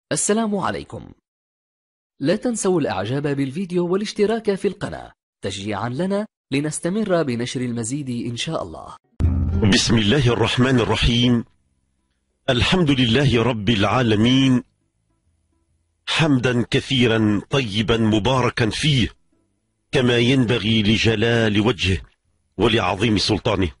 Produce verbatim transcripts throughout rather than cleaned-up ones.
السلام عليكم. لا تنسوا الإعجاب بالفيديو والاشتراك في القناة تشجيعا لنا لنستمر بنشر المزيد إن شاء الله. بسم الله الرحمن الرحيم. الحمد لله رب العالمين، حمدا كثيرا طيبا مباركا فيه كما ينبغي لجلال وجهه ولعظيم سلطانه،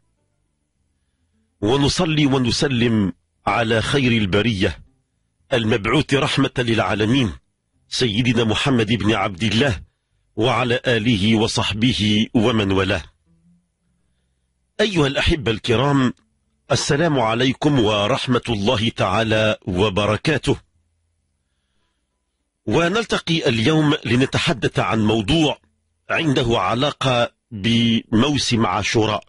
ونصلي ونسلم على خير البرية المبعوث رحمة للعالمين سيدنا محمد بن عبد الله وعلى آله وصحبه ومن والاه. أيها الأحبة الكرام، السلام عليكم ورحمة الله تعالى وبركاته. ونلتقي اليوم لنتحدث عن موضوع عنده علاقة بموسم عاشوراء.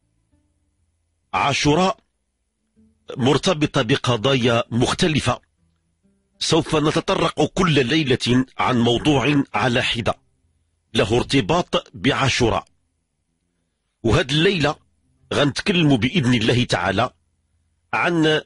عاشوراء مرتبطة بقضايا مختلفة، سوف نتطرق كل ليلة عن موضوع على حدة له ارتباط بعاشوراء. وهذه الليلة غنتكلم بإذن الله تعالى عن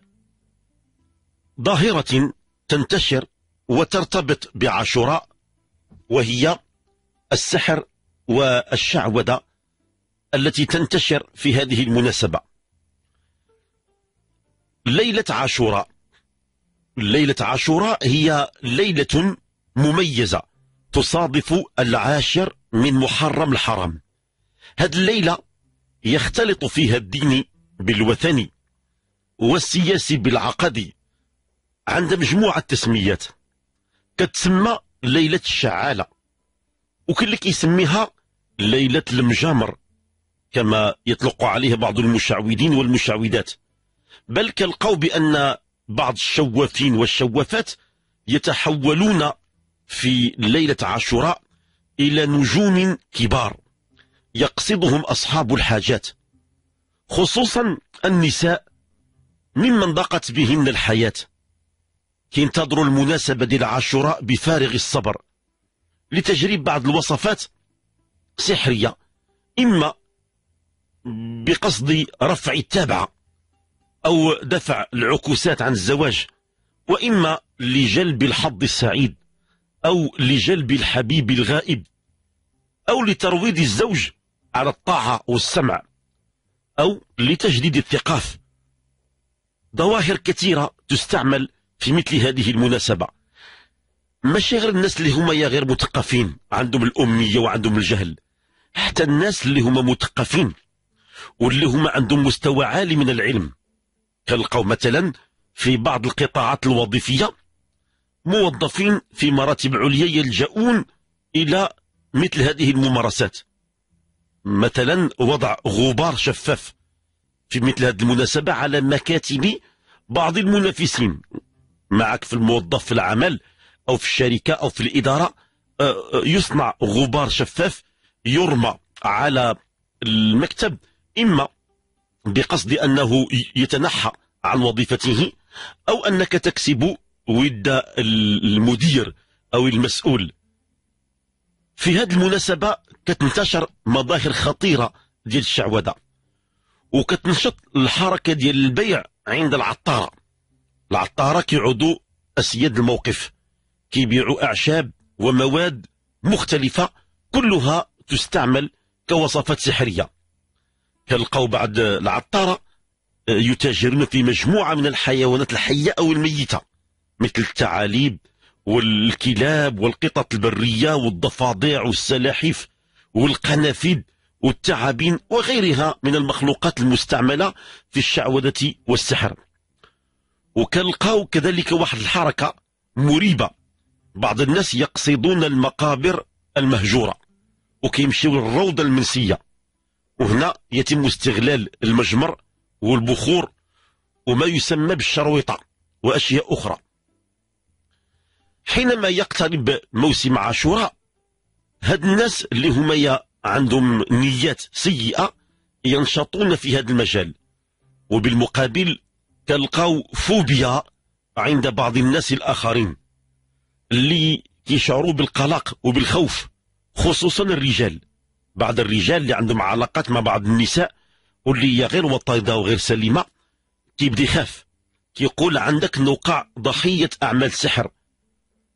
ظاهرة تنتشر وترتبط بعاشوراء، وهي السحر والشعوذة التي تنتشر في هذه المناسبة. ليلة عاشوراء ليلة عاشوراء هي ليلة مميزة تصادف العاشر من محرم الحرام. هذه الليلة يختلط فيها الدين بالوثني والسياسي بالعقدي عند مجموعة تسميات، كتسمى ليلة الشعالة، وكل اللي كيسميها ليلة المجامر كما يطلق عليها بعض المشعوذين والمشعوذات، بل كالقوا بأن بعض الشوافين والشوافات يتحولون في ليلة عاشوراء إلى نجوم كبار يقصدهم أصحاب الحاجات، خصوصا النساء ممن ضاقت بهن الحياة، كينتظروا المناسبة ديال عاشوراء بفارغ الصبر لتجريب بعض الوصفات سحرية، إما بقصد رفع التابعة أو دفع العكوسات عن الزواج، وإما لجلب الحظ السعيد أو لجلب الحبيب الغائب، أو لترويض الزوج على الطاعة والسمع، أو لتجديد الثقاف. ظواهر كثيرة تستعمل في مثل هذه المناسبة، ماشي غير الناس اللي هما يا غير مثقفين عندهم الأمية وعندهم الجهل، حتى الناس اللي هما مثقفين واللي هما عندهم مستوى عالي من العلم، كنلقاو مثلا في بعض القطاعات الوظيفية موظفين في مراتب عليا يلجؤون إلى مثل هذه الممارسات، مثلا وضع غبار شفاف في مثل هذه المناسبة على مكاتب بعض المنافسين معك في الموظف في العمل أو في الشركة أو في الإدارة، يصنع غبار شفاف يرمى على المكتب، إما بقصد أنه يتنحى عن وظيفته، أو أنك تكسب ود المدير أو المسؤول. في هذه المناسبة كتنتشر مظاهر خطيرة ديال الشعوذة، وكتنشط الحركة ديال البيع عند العطارة. العطارة كيعودوا أسياد الموقف، كيبيعوا أعشاب ومواد مختلفة كلها تستعمل كوصفات سحرية. كنلقاو بعض العطارة يتاجرون في مجموعة من الحيوانات الحية أو الميتة، مثل الثعالب والكلاب والقطط البرية والضفادع والسلاحف والقنافذ والثعابين وغيرها من المخلوقات المستعملة في الشعوذة والسحر. وكنلقاو كذلك واحد الحركة مريبة، بعض الناس يقصدون المقابر المهجورة وكيمشيو للروضة المنسية، وهنا يتم استغلال المجمر والبخور وما يسمى بالشرويطة وأشياء أخرى. حينما يقترب موسم عاشوراء، هاد الناس اللي هما عندهم نيات سيئة ينشطون في هذا المجال، وبالمقابل كنلقاو فوبيا عند بعض الناس الآخرين اللي يشعروا بالقلق وبالخوف، خصوصا الرجال. بعض الرجال اللي عندهم علاقات مع بعض النساء واللي هي غير وطيدة وغير سليمة كيبدا يخاف، كيقول عندك نوقع ضحية أعمال سحر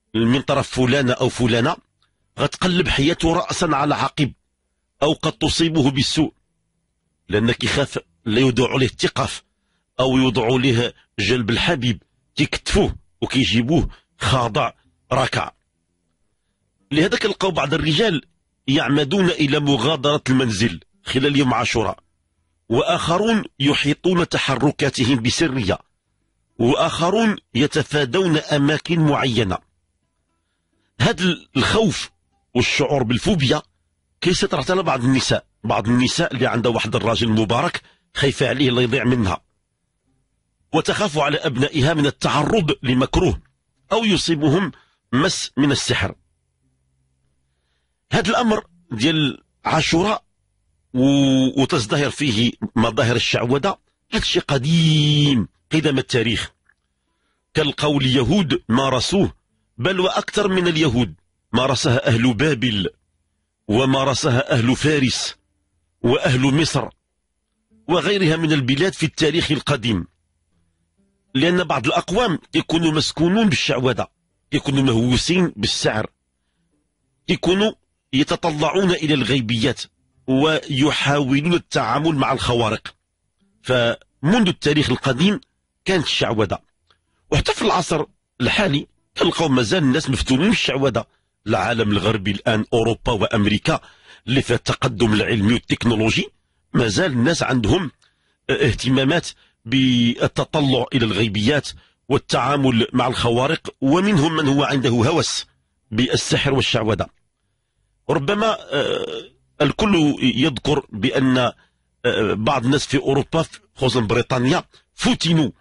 من طرف فلانة أو فلانة غتقلب حياته رأسا على عقب، أو قد تصيبه بالسوء، لأن كيخاف لا يوضعوا له التقاف أو يوضعوا له جلب الحبيب، كيكتفوه وكيجيبوه خاضع راكع. لهذا كنلقاو بعض الرجال يعمدون إلى مغادرة المنزل خلال يوم عاشوراء، وآخرون يحيطون تحركاتهم بسرية، وآخرون يتفادون أماكن معينة. هذا الخوف والشعور بالفوبيا كيسيطر على بعض النساء، بعض النساء اللي عندها واحد الراجل مبارك خايفة عليه لا يضيع منها، وتخاف على أبنائها من التعرض لمكروه أو يصيبهم مس من السحر. هذا الأمر ديال عاشوراء وتزدهر فيه مظاهر الشعوذة، هذا الشيء قديم قدم التاريخ. كالقول اليهود مارسوه، بل وأكثر من اليهود مارسها أهل بابل، ومارسها أهل فارس وأهل مصر وغيرها من البلاد في التاريخ القديم. لأن بعض الأقوام يكونوا مسكونون بالشعوذة، يكونوا مهووسين بالسحر، يكونوا يتطلعون إلى الغيبيات ويحاولون التعامل مع الخوارق. فمنذ التاريخ القديم كانت الشعوذة، وحتى في العصر الحالي تلقاو مازال الناس مفتونين بالشعوذة. العالم الغربي الآن أوروبا وأمريكا اللي فيها التقدم العلمي والتكنولوجي، مازال الناس عندهم اهتمامات بالتطلع إلى الغيبيات والتعامل مع الخوارق، ومنهم من هو عنده هوس بالسحر والشعوذة. ربما الكل يذكر بأن بعض الناس في أوروبا خصوصا بريطانيا فتنوا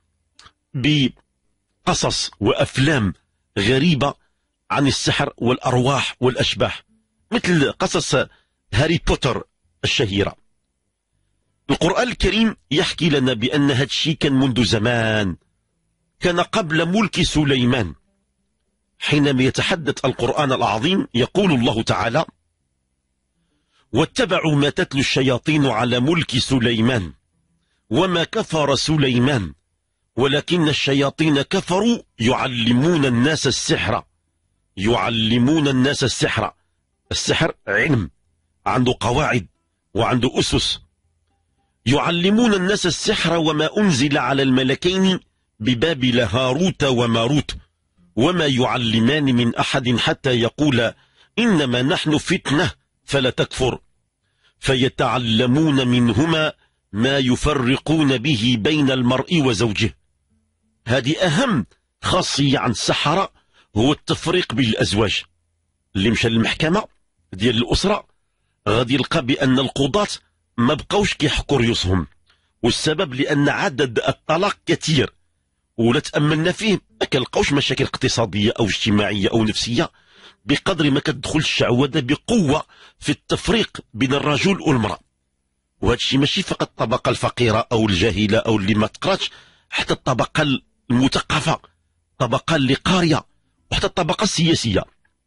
بقصص وأفلام غريبة عن السحر والأرواح والأشباح، مثل قصص هاري بوتر الشهيرة. القرآن الكريم يحكي لنا بأن هذا الشيء كان منذ زمان، كان قبل ملك سليمان. حينما يتحدث القرآن العظيم يقول الله تعالى: واتبعوا ما تتلو الشياطين على ملك سليمان وما كفر سليمان ولكن الشياطين كفروا يعلمون الناس السحر. يعلمون الناس السحر، السحر علم عنده قواعد وعنده أسس. يعلمون الناس السحر وما أنزل على الملكين ببابل هاروت وماروت وما يعلمان من أحد حتى يقول إنما نحن فتنة فلا تكفر فيتعلمون منهما ما يفرقون به بين المرء وزوجه. هذه أهم خاصية عن السحرة، هو التفريق بين الأزواج. اللي مشى للمحكمة ديال الأسرة غادي يلقى بأن القضاة ما بقوش كيحكوا ريوسهم، والسبب لأن عدد الطلاق كثير، ولا تأملنا فيه ما كنلقاوش مشاكل اقتصادية أو اجتماعية أو نفسية بقدر ما كتدخل الشعوذة بقوة في التفريق بين الرجل والمرأة. وهذا الشيء ماشي فقط الطبقة الفقيرة أو الجاهلة أو اللي ما تقراش، حتى الطبقة المثقفة، الطبقة اللي قارية، وحتى الطبقة السياسية.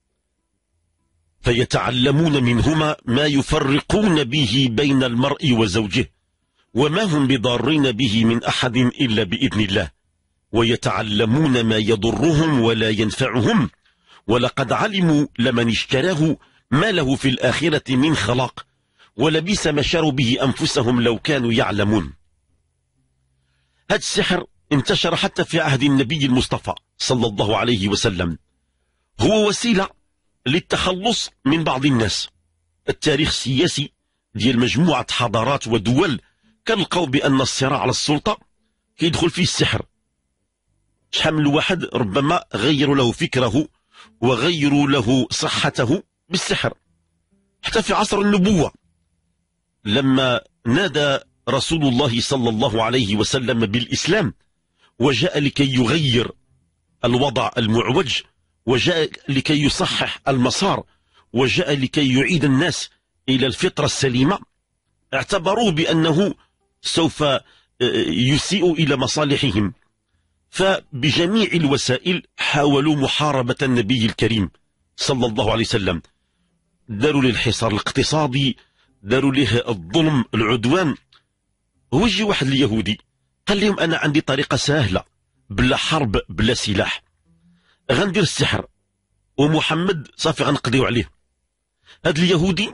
فيتعلمون منهما ما يفرقون به بين المرء وزوجه وما هم بضارين به من أحد إلا بإذن الله ويتعلمون ما يضرهم ولا ينفعهم ولقد علموا لمن اشتراه ما له في الآخرة من خلاق ولبئس ما شروا به أنفسهم لو كانوا يعلمون. هذا السحر انتشر حتى في عهد النبي المصطفى صلى الله عليه وسلم، هو وسيلة للتخلص من بعض الناس. التاريخ السياسي ديال مجموعة حضارات ودول كنلقاو بأن الصراع على السلطة كيدخل فيه السحر. شحال من واحد ربما غيروا له فكره وغيروا له صحته بالسحر. حتى في عصر النبوة لما نادى رسول الله صلى الله عليه وسلم بالإسلام وجاء لكي يغير الوضع المعوج، وجاء لكي يصحح المسار، وجاء لكي يعيد الناس إلى الفطرة السليمة، اعتبروه بأنه سوف يسيء إلى مصالحهم، فبجميع الوسائل حاولوا محاربة النبي الكريم صلى الله عليه وسلم. داروا له الحصار الاقتصادي، داروا له الظلم العدوان. هو يجي واحد اليهودي قال لهم أنا عندي طريقة سهلة بلا حرب بلا سلاح، غندير السحر ومحمد صافي غنقضيو عليه. هذا اليهودي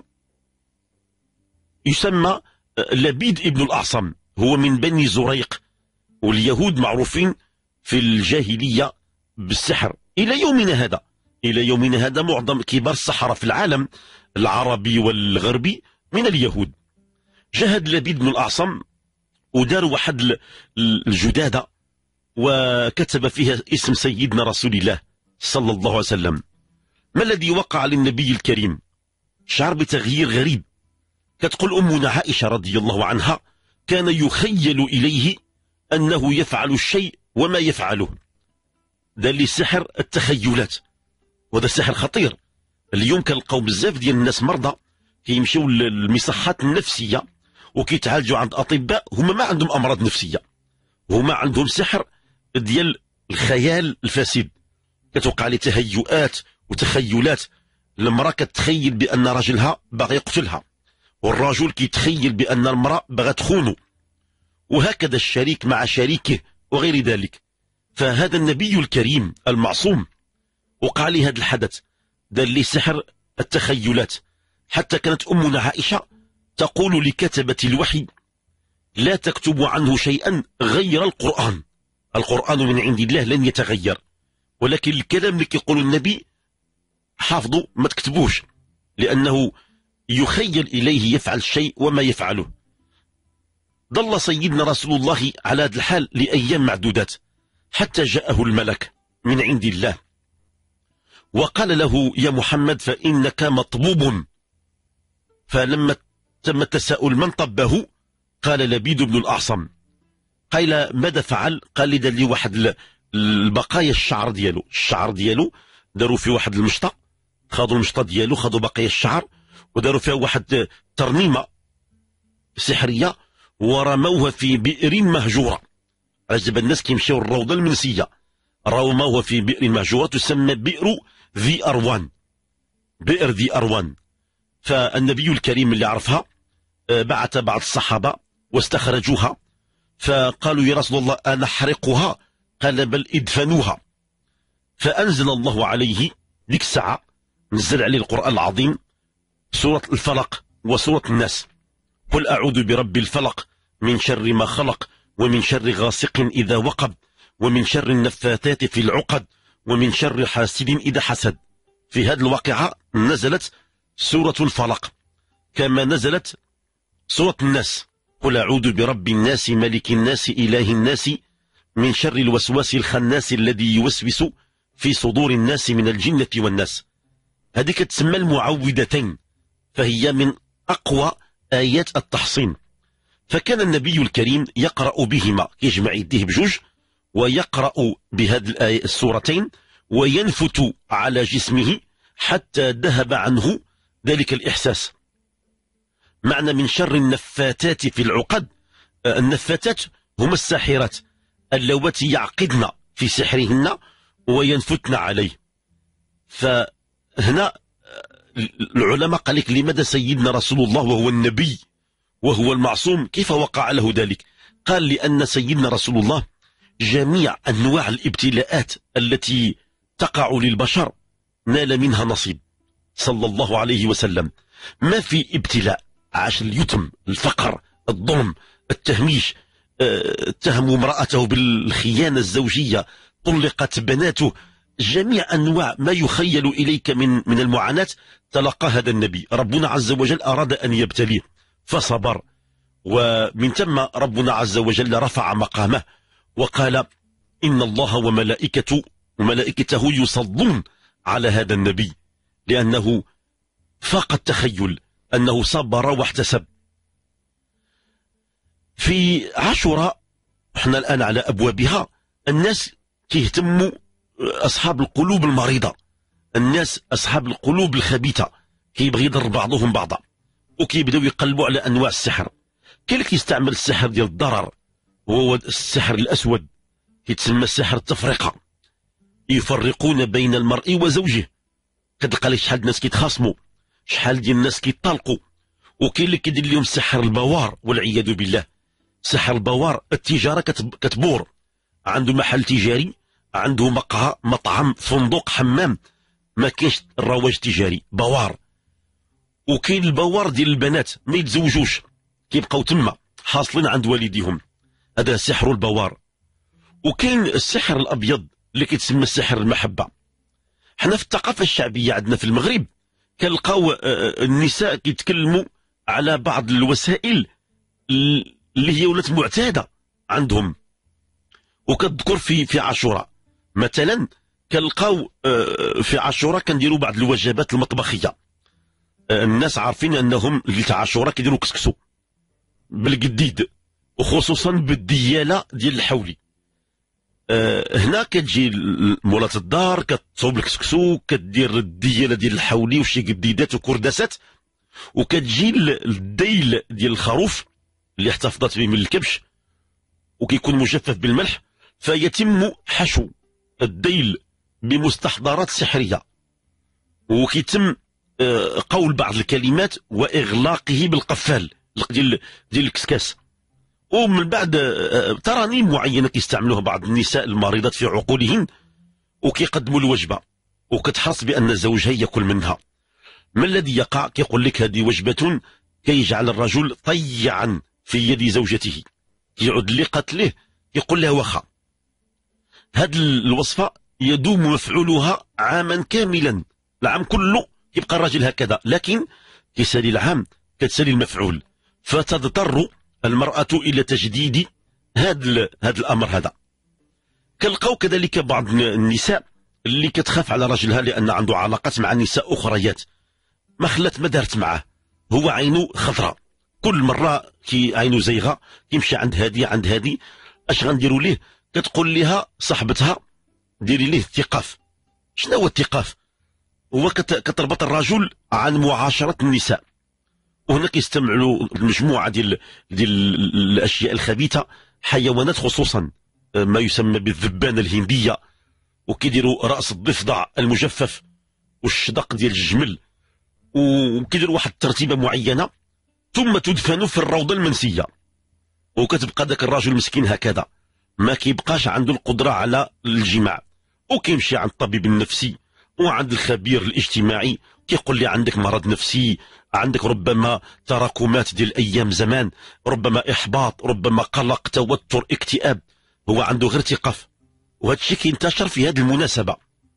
يسمى لبيد ابن الأعصم، هو من بني زريق، واليهود معروفين في الجاهلية بالسحر إلى يومنا هذا. إلى يومنا هذا معظم كبار السحرة في العالم العربي والغربي من اليهود. جاهد لبيد بن الأعصم ودار واحد الجدادة وكتب فيها اسم سيدنا رسول الله صلى الله عليه وسلم. ما الذي وقع للنبي الكريم؟ شعر بتغيير غريب. كتقول أمنا عائشة رضي الله عنها: كان يخيل إليه أنه يفعل الشيء وما يفعله. ده اللي سحر التخيلات، وهذا سحر خطير. اليوم كنلقاو بزاف ديال الناس مرضى كيمشيو للمصحات النفسية وكيتعالجوا عند أطباء هما ما عندهم أمراض نفسية، هما عندهم سحر ديال الخيال الفاسد. كتوقع لي تهيؤات وتخيلات. المرأة كتخيل بأن راجلها باغي يقتلها، والرجل كيتخيل بأن المرأة باغا تخونه، وهكذا الشريك مع شريكه وغير ذلك. فهذا النبي الكريم المعصوم وقع لي هذا الحدث، دار لي سحر التخيلات. حتى كانت أمنا عائشة تقول لكتبة الوحي: لا تكتبوا عنه شيئا غير القرآن، القرآن من عند الله لن يتغير، ولكن الكلام اللي كيقول النبي حافظوا ما تكتبوش، لأنه يخيل إليه يفعل الشيء وما يفعله. ظل سيدنا رسول الله على هذا الحال لأيام معدودات حتى جاءه الملك من عند الله وقال له: يا محمد فإنك مطبوب. فلما تم التساؤل من طبه قال لبيد بن الأعصم. قال: ماذا فعل؟ قال لي: دار لي واحد البقايا الشعر ديالو، الشعر ديالو داروا في واحد المشطة، خذوا المشطة ديالو، خذوا بقايا الشعر وداروا فيها واحد ترنيمة سحرية ورموها في بئر مهجورة. عجب الناس كيمشيو الروضة المنسية، رموها في بئر مهجورة تسمى بئر ذي أروان، بئر ذي أروان. فالنبي الكريم اللي عرفها بعث بعض الصحابة واستخرجوها، فقالوا: يا رسول الله أنحرقها؟ قال: بل ادفنوها. فأنزل الله عليه ذيك الساعة، نزل عليه القرآن العظيم، سورة الفلق وسورة الناس: قل أعوذ برب الفلق من شر ما خلق ومن شر غاسق إذا وقب ومن شر النفاثات في العقد ومن شر حاسد إذا حسد. في هذه الواقعة نزلت سورة الفلق، كما نزلت سورة الناس: قل أعوذ برب الناس ملك الناس إله الناس من شر الوسواس الخناس الذي يوسوس في صدور الناس من الجنة والناس. هذه تسمى المعوذتين، فهي من أقوى آيات التحصين. فكان النبي الكريم يقرأ بهما، يجمع يديه بجوج ويقرأ بهذه الآية السورتين وينفت على جسمه حتى ذهب عنه ذلك الإحساس. معنى من شر النفاتات في العقد، النفاتات هم الساحرات اللواتي يعقدن في سحرهن وينفتن عليه. فهنا العلماء قال لك: لماذا سيدنا رسول الله وهو النبي وهو المعصوم كيف وقع له ذلك؟ قال: لأن سيدنا رسول الله جميع أنواع الابتلاءات التي تقع للبشر نال منها نصيب صلى الله عليه وسلم. ما في ابتلاء عاش اليتم، الفقر، الظلم، التهميش، اتهموا امرأته بالخيانة الزوجية، طلقت بناته، جميع أنواع ما يخيل إليك من من المعاناة تلقى هذا النبي. ربنا عز وجل أراد أن يبتليه فصبر، ومن ثم ربنا عز وجل رفع مقامه وقال: إن الله وملائكته وملائكته يصلون على هذا النبي، لأنه فاق التخيل أنه صبر واحتسب. في عاشوراء احنا الآن على أبوابها، الناس كيهتموا، أصحاب القلوب المريضة، الناس أصحاب القلوب الخبيثة كيبغي يضر بعضهم بعضا، وكيبداو يقلبوا على أنواع السحر. كاين اللي كيستعمل السحر ديال الضرر، وهو السحر الأسود كيتسمى سحر التفرقة، يفرقون بين المرء وزوجه. كتلقى لي شحال الناس كيتخاصموا، شحال ديال الناس كيطلقوا. وكاين اللي كيدير لهم سحر البوار والعياذ بالله. سحر البوار التجارة كتبور، عنده محل تجاري، عنده مقهى، مطعم، فندق، حمام، ما كاينش الرواج تجاري بوار، وكاين البوار ديال البنات ما يتزوجوش كيبقاو تما حاصلين عند والديهم، هذا سحر البوار. وكاين السحر الابيض اللي كيتسمى السحر المحبه. حنا في الثقافه الشعبيه عندنا في المغرب كنلقاو النساء كيتكلموا على بعض الوسائل اللي هي ولات معتاده عندهم، وكتذكر في في عاشوراء مثلا كنلقاو في عاشوراء كنديروا بعض الوجبات المطبخيه. الناس عارفين انهم ليله عاشوراء كيديروا كسكسو بالقديد، وخصوصا بالدياله ديال الحولي. أه هنا كتجي مولات الدار كتصوب الكسكسو، كدير الدياله ديال الحولي وشي قديدات وكرداسات، وكتجي الديل ديال الخروف اللي احتفظت به من الكبش وكيكون مجفف بالملح، فيتم حشو الديل بمستحضرات سحريه، وكيتم أه قول بعض الكلمات واغلاقه بالقفال ديال ديال الكسكاس. ومن بعد ترانيم معينه كيستعملوها بعض النساء المريضات في عقولهن، وكيقدموا الوجبه وكتحرص بان زوجها ياكل منها. ما الذي يقع؟ كيقول لك هذه وجبه كيجعل الرجل طيعا في يد زوجته، يعود اللي قتله يقول لها واخا. هذه الوصفه يدوم مفعولها عاما كاملا، العام كله يبقى الرجل هكذا، لكن كيسالي العام كتسالي المفعول، فتضطر المرأة إلى تجديد هذا هذا الأمر. هذا كنلقاو كذلك بعض النساء اللي كتخاف على رجلها لأن عنده علاقات مع نساء أخريات، ما خلات ما دارت معاه، هو عينه خضراء، كل مرة كي عينه زيغة كيمشي عند هادي عند هادي، اش غنديروا ليه؟ كتقول لها صاحبتها ديري ليه الثقاف. شنو هو الثقاف؟ هو كتربط الرجل عن معاشرة النساء، وهنا كيستعملوا مجموعه ديال ديال الاشياء الخبيثه، حيوانات خصوصا ما يسمى بالذبانه الهنديه، وكيديروا راس الضفدع المجفف والشدق ديال الجمل، وكيديروا واحد الترتيبه معينه، ثم تدفن في الروضه المنسيه، وكتبقى ذاك الرجل مسكين هكذا ما كيبقاش عنده القدره على الجماع، وكيمشي عند الطبيب النفسي وعند الخبير الاجتماعي كيقول لي عندك مرض نفسي، عندك ربما تراكمات ديال ايام زمان، ربما احباط، ربما قلق، توتر، اكتئاب، هو عنده غير ثقاف. وهذا الشيء كينتشر في هذه المناسبه.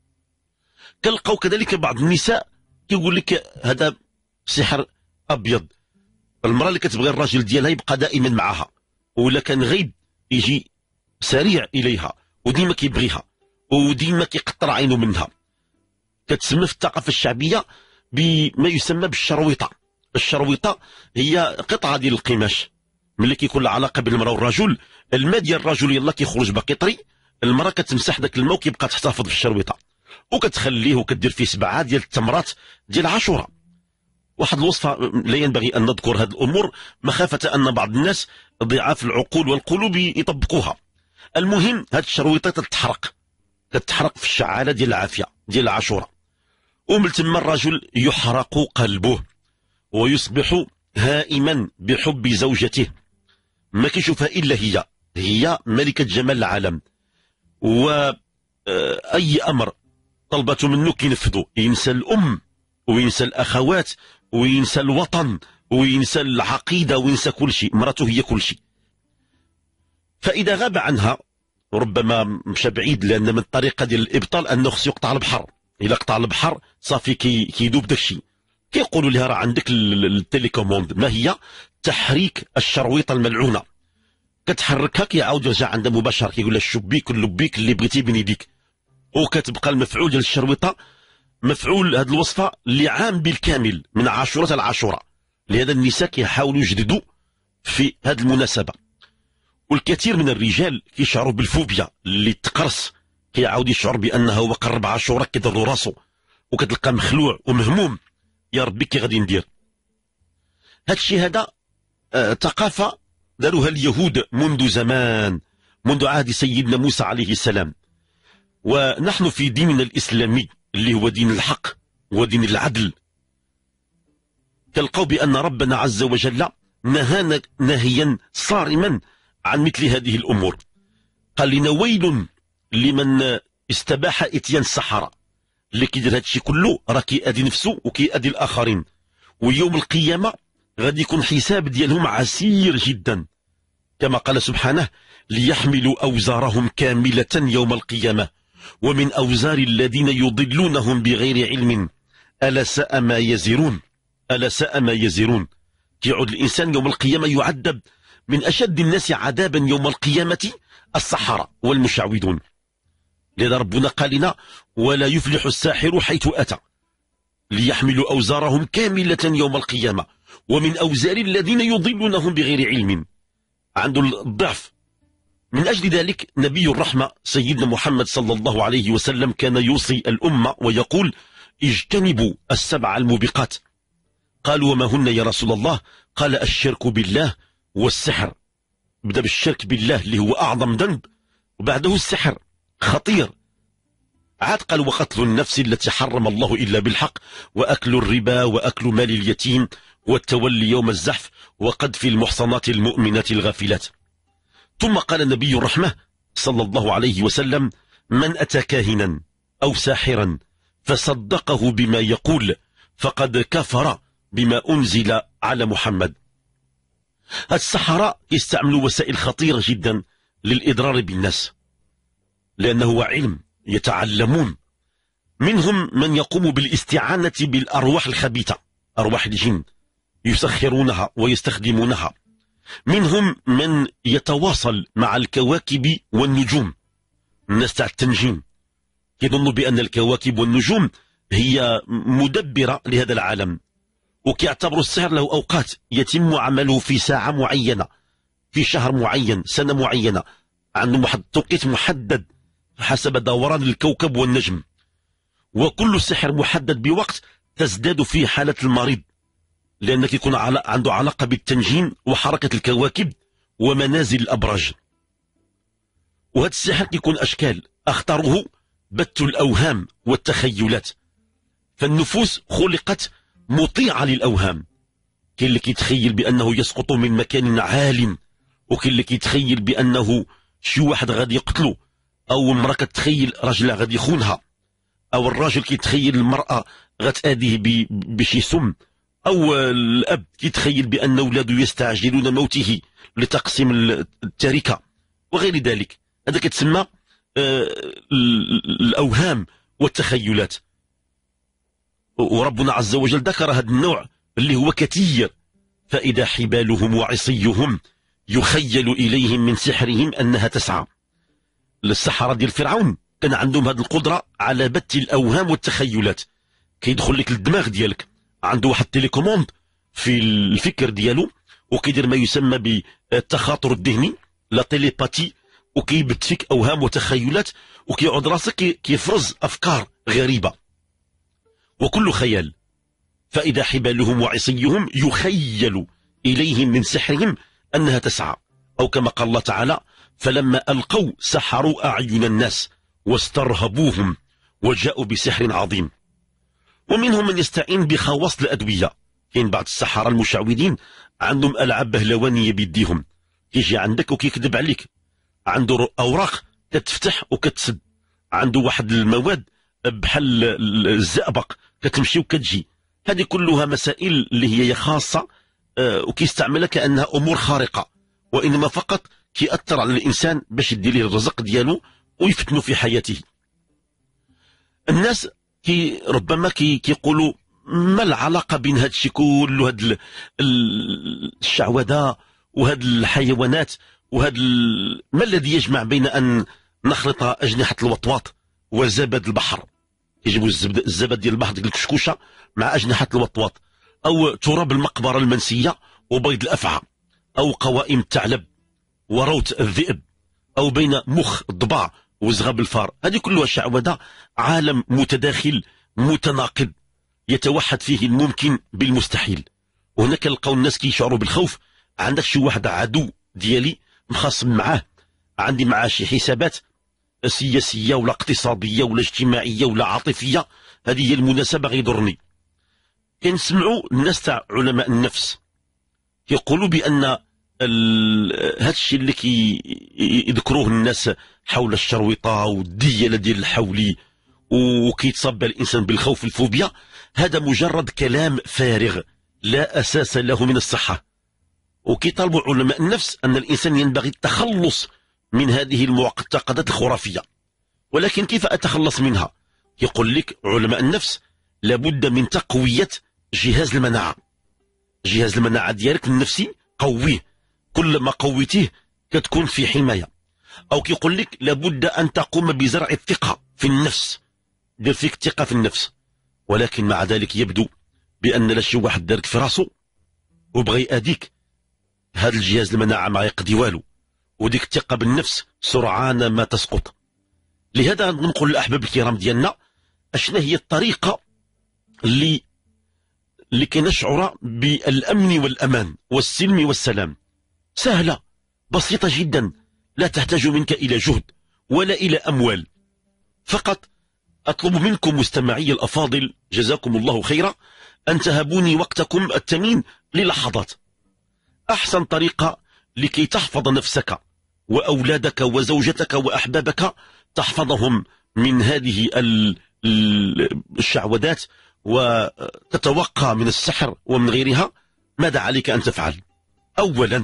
كنلقاو كذلك بعض النساء كيقول لك هذا سحر ابيض، المراه اللي كتبغي الراجل ديالها يبقى دائما معها، ولا كان غيب يجي سريع اليها، وديما كيبغيها، وديما كيقطر عينه منها. كتسمى في الثقافه الشعبيه بما يسمى بالشرويطه. الشرويطه هي قطعه ديال القماش، ملي كيكون العلاقه بين المراه والرجل، الماء ديال الرجل يلا كيخرج باقي طري، المراه كتمسح داك الماء وكيبقى تحتفظ في الشرويطه، وكتخليه وكدير فيه سبعه ديال التمرات ديال عاشوراء. واحد الوصفه لا ينبغي ان نذكر هذه الامور مخافه ان بعض الناس ضعاف العقول والقلوب يطبقوها. المهم هذه الشرويطه تتحرق تتحرق في الشعاله ديال العافيه ديال عاشوراء، ومن ثم الرجل يحرق قلبه ويصبح هائما بحب زوجته، ما كيشوفها الا هي هي ملكه جمال العالم، واي امر طلبته منه كينفذه، ينسى الام وينسى الاخوات وينسى الوطن وينسى العقيده وينسى كل شيء، مرته هي كل شيء. فاذا غاب عنها ربما مشى بعيد، لان من الطريقه ديال الابطال انه خصو يقطع البحر، الا قطع البحر صافي كي كيدوب داك الشيء. كيقولوا لها راه عندك التليكوموند، ما هي؟ تحريك الشرويطه الملعونه، كتحركها كيعاود يرجع عندها مباشره، كيقول لها شبيك اللبيك اللي بغيتي بين يديك، وكتبقى المفعول ديال الشرويطه مفعول هذه الوصفه اللي عام بالكامل من عاشوراء لعاشوراء. لهذا النساء كيحاولوا يجددوا في هذه المناسبه. والكثير من الرجال كيشعروا بالفوبيا اللي تقرص، كيعاود يشعر بانه هو قرب عاشوراء كيضر راسو، وكتلقى مخلوع ومهموم، يا ربي كي غادي ندير. هذا الشيء هذا آه ثقافه داروها اليهود منذ زمان، منذ عهد سيدنا موسى عليه السلام. ونحن في ديننا الاسلامي اللي هو دين الحق ودين العدل، تلقوا بان ربنا عز وجل نهانا نهيا صارما عن مثل هذه الامور. قال لنا ويل لمن استباح اتيان السحرة، اللي كيدير هادشي كله راه كيأذي نفسه وكيأذي الآخرين، ويوم القيامة غادي يكون حساب ديالهم عسير جدا، كما قال سبحانه: ليحملوا أوزارهم كاملة يوم القيامة ومن أوزار الذين يضلونهم بغير علم ألا ساء ما يزرون. ألا ساء ما يزرون. كيعود الإنسان يوم القيامة يعذب من أشد الناس عذابا يوم القيامة السحرة والمشعوذون. لذا ربنا قال لنا: ولا يفلح الساحر حيث أتى، ليحملوا أوزارهم كاملة يوم القيامة ومن أوزار الذين يضلونهم بغير علم. عنده الضعف. من أجل ذلك نبي الرحمة سيدنا محمد صلى الله عليه وسلم كان يوصي الأمة ويقول: اجتنبوا السبع الموبقات. قالوا: وما هن يا رسول الله؟ قال: الشرك بالله والسحر. بدأ بالشرك بالله اللي هو أعظم ذنب، وبعده السحر خطير. عاد قال: وقتل النفس التي حرم الله إلا بالحق، وأكل الربا، وأكل مال اليتيم، والتولي يوم الزحف، وقذف المحصنات المؤمنات الغافلات. ثم قال نبي الرحمة صلى الله عليه وسلم: من أتى كاهنا أو ساحرا فصدقه بما يقول فقد كفر بما أنزل على محمد. السحرة يستعملوا وسائل خطيرة جدا للإضرار بالناس، لأنه هو علم يتعلمون. منهم من يقوم بالاستعانة بالأرواح الخبيثة، أرواح الجن، يسخرونها ويستخدمونها. منهم من يتواصل مع الكواكب والنجوم، الناس تاع التنجيم يظنوا بأن الكواكب والنجوم هي مدبرة لهذا العالم، وكيعتبروا السحر له أوقات يتم عمله في ساعة معينة، في شهر معين، سنة معينة، عندهم واحد توقيت محدد حسب دوران الكوكب والنجم. وكل سحر محدد بوقت تزداد فيه حالة المريض، لأنك يكون عنده علاقة بالتنجيم وحركة الكواكب ومنازل الأبراج. وهذا السحر يكون أشكال، أخطره بث الأوهام والتخيلات. فالنفوس خلقت مطيعة للأوهام. كاين اللي كيتخيل بأنه يسقط من مكان عال، وكاين اللي كيتخيل بأنه شي واحد غادي يقتله، أو المرأة كتخيل راجلها غادي يخونها، أو الراجل كيتخيل المرأة غتآذيه بشي سم، أو الأب كيتخيل بأن أولاده يستعجلون موته لتقسيم التركة وغير ذلك. هذا كتسمى الأوهام والتخيلات. وربنا عز وجل ذكر هذا النوع اللي هو كثير: فإذا حبالهم وعصيهم يخيل إليهم من سحرهم أنها تسعى. السحرة ديال فرعون كان عندهم هذه القدرة على بث الأوهام والتخيلات. كيدخل لك الدماغ ديالك، عنده واحد تيليكوموند في الفكر ديالو، وكيدير ما يسمى بالتخاطر الذهني، لا تيليباتي، وكيبث فيك أوهام وتخيلات، وكيعود راسك كيفرز أفكار غريبة وكل خيال. فإذا حبالهم وعصيهم يخيل إليهم من سحرهم أنها تسعى، أو كما قال الله تعالى: فلما ألقوا سحروا أعين الناس واسترهبوهم وجاءوا بسحر عظيم. ومنهم من يستعين بخواص الأدوية. كاين بعض السحرة المشعوذين عندهم ألعاب بهلوانية بيديهم، كيجي عندك وكيكذب عليك، عنده أوراق كتفتح وكتسد، عنده واحد المواد بحال الزئبق كتمشي وكتجي. هذه كلها مسائل اللي هي خاصة، آه وكيستعملها كأنها أمور خارقة، وإنما فقط كيأثر على الإنسان باش يدير له الرزق ديالو ويفتنه في حياته. الناس كي ربما كي كيقولوا: ما العلاقة بين هذا الشيء كله، هاد الشعوذة وهاد الحيوانات وهاد ال... ما الذي يجمع بين أن نخلط أجنحة الوطواط وزبد البحر؟ يجيبوا الزبد الزبد ديال البحر ديال الكشكوشة مع أجنحة الوطواط، أو تراب المقبرة المنسية وبيض الأفعى، أو قوائم الثعلب وروث الذئب، أو بين مخ الضباع وزغب الفار. هذه كلها شعوذة، عالم متداخل متناقض يتوحد فيه الممكن بالمستحيل. وهنا كنلقاو الناس كيشعروا بالخوف. عندك شي واحد عدو ديالي مخاصم معاه، عندي معاه شي حسابات سياسية ولا اقتصادية ولا اجتماعية ولا عاطفية، هذه هي المناسبة غيضرني. كنسمعوا الناس تاع علماء النفس يقولوا بأن هذا الشيء اللي كي يذكروه الناس حول الشرويطة والديالة ديال الحولي وكيتصاب الإنسان بالخوف الفوبيا، هذا مجرد كلام فارغ لا أساس له من الصحة. وكيطالب علماء النفس أن الإنسان ينبغي التخلص من هذه المعتقدات الخرافية. ولكن كيف أتخلص منها؟ يقول لك علماء النفس لابد من تقوية جهاز المناعة. جهاز المناعة ديالك النفسي قويه، كل ما قويتيه كتكون في حماية. أو كيقول لك لابد أن تقوم بزرع الثقة في النفس، دير فيك الثقة في النفس. ولكن مع ذلك يبدو بأن لا شي واحد دارك في راسه وبغى يأذيك، هذا الجهاز المناعة ما يقضي والو، وديك الثقة بالنفس سرعان ما تسقط. لهذا نقول للأحباب الكرام ديالنا أشنا هي الطريقة اللي لكي نشعر بالأمن والأمان والسلم والسلام. سهلة بسيطة جدا، لا تحتاج منك إلى جهد ولا إلى أموال. فقط أطلب منكم مستمعي الأفاضل جزاكم الله خيرا أن تهبوني وقتكم الثمين للحظات. أحسن طريقة لكي تحفظ نفسك وأولادك وزوجتك وأحبابك، تحفظهم من هذه الشعوذات وتتوقع من السحر ومن غيرها، ماذا عليك أن تفعل؟ أولا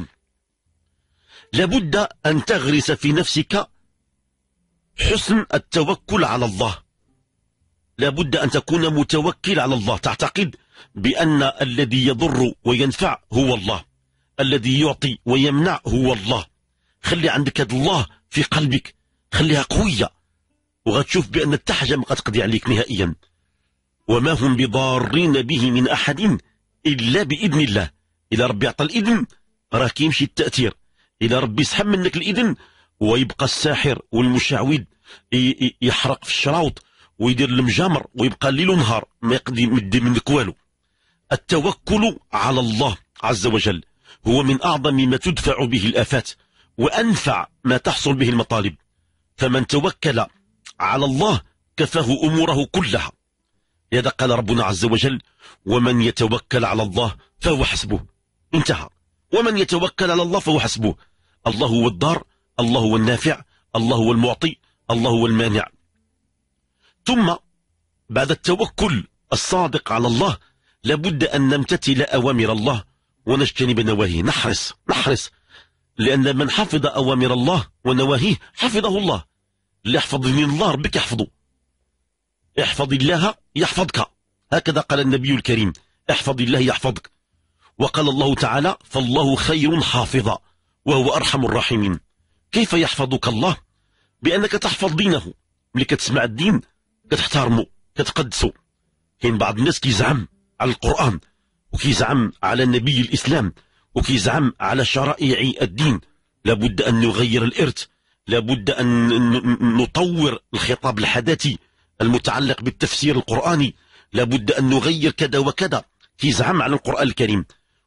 لابد أن تغرس في نفسك حسن التوكل على الله. لابد أن تكون متوكل على الله، تعتقد بأن الذي يضر وينفع هو الله، الذي يعطي ويمنع هو الله. خلي عندك هذا الله في قلبك، خليها قوية، وغتشوف بأن التحجة ما قتقضي عليك نهائيا. وما هم بضارين به من أحد إلا بإذن الله. إذا ربي أعطى الإذن راه كيمشي التأثير. إذا ربي سحب منك الإذن ويبقى الساحر والمشعوذ يحرق في الشراوط ويدير المجامر ويبقى ليل ونهار ما يقدر يمد منك والو. التوكل على الله عز وجل هو من أعظم ما تدفع به الآفات وأنفع ما تحصل به المطالب. فمن توكل على الله كفاه أموره كلها. لذا قال ربنا عز وجل: ومن يتوكل على الله فهو حسبه. انتهى. ومن يتوكل على الله فهو حسبه. الله هو الضار، الله هو النافع، الله هو المعطي، الله هو المانع. ثم بعد التوكل الصادق على الله لابد أن نمتثل أوامر الله ونجتنب نواهيه. نحرص نحرص لأن من حفظ أوامر الله ونواهيه حفظه الله. اللي يحفظ من الله ربك يحفظه. احفظ الله يحفظك، هكذا قال النبي الكريم: احفظ الله يحفظك. وقال الله تعالى: فالله خير حافظا وهو أرحم الراحمين. كيف يحفظك الله؟ بأنك تحفظ دينه. ملي كتسمع الدين كتحترمه كتقدسه. كاين بعض الناس كيزعم على القرآن وكيزعم على النبي الإسلام وكيزعم على شرائع الدين. لابد أن نغير الإرث، لابد أن نطور الخطاب الحداثي المتعلق بالتفسير القرآني، لابد أن نغير كذا وكذا. كيزعم على القرآن الكريم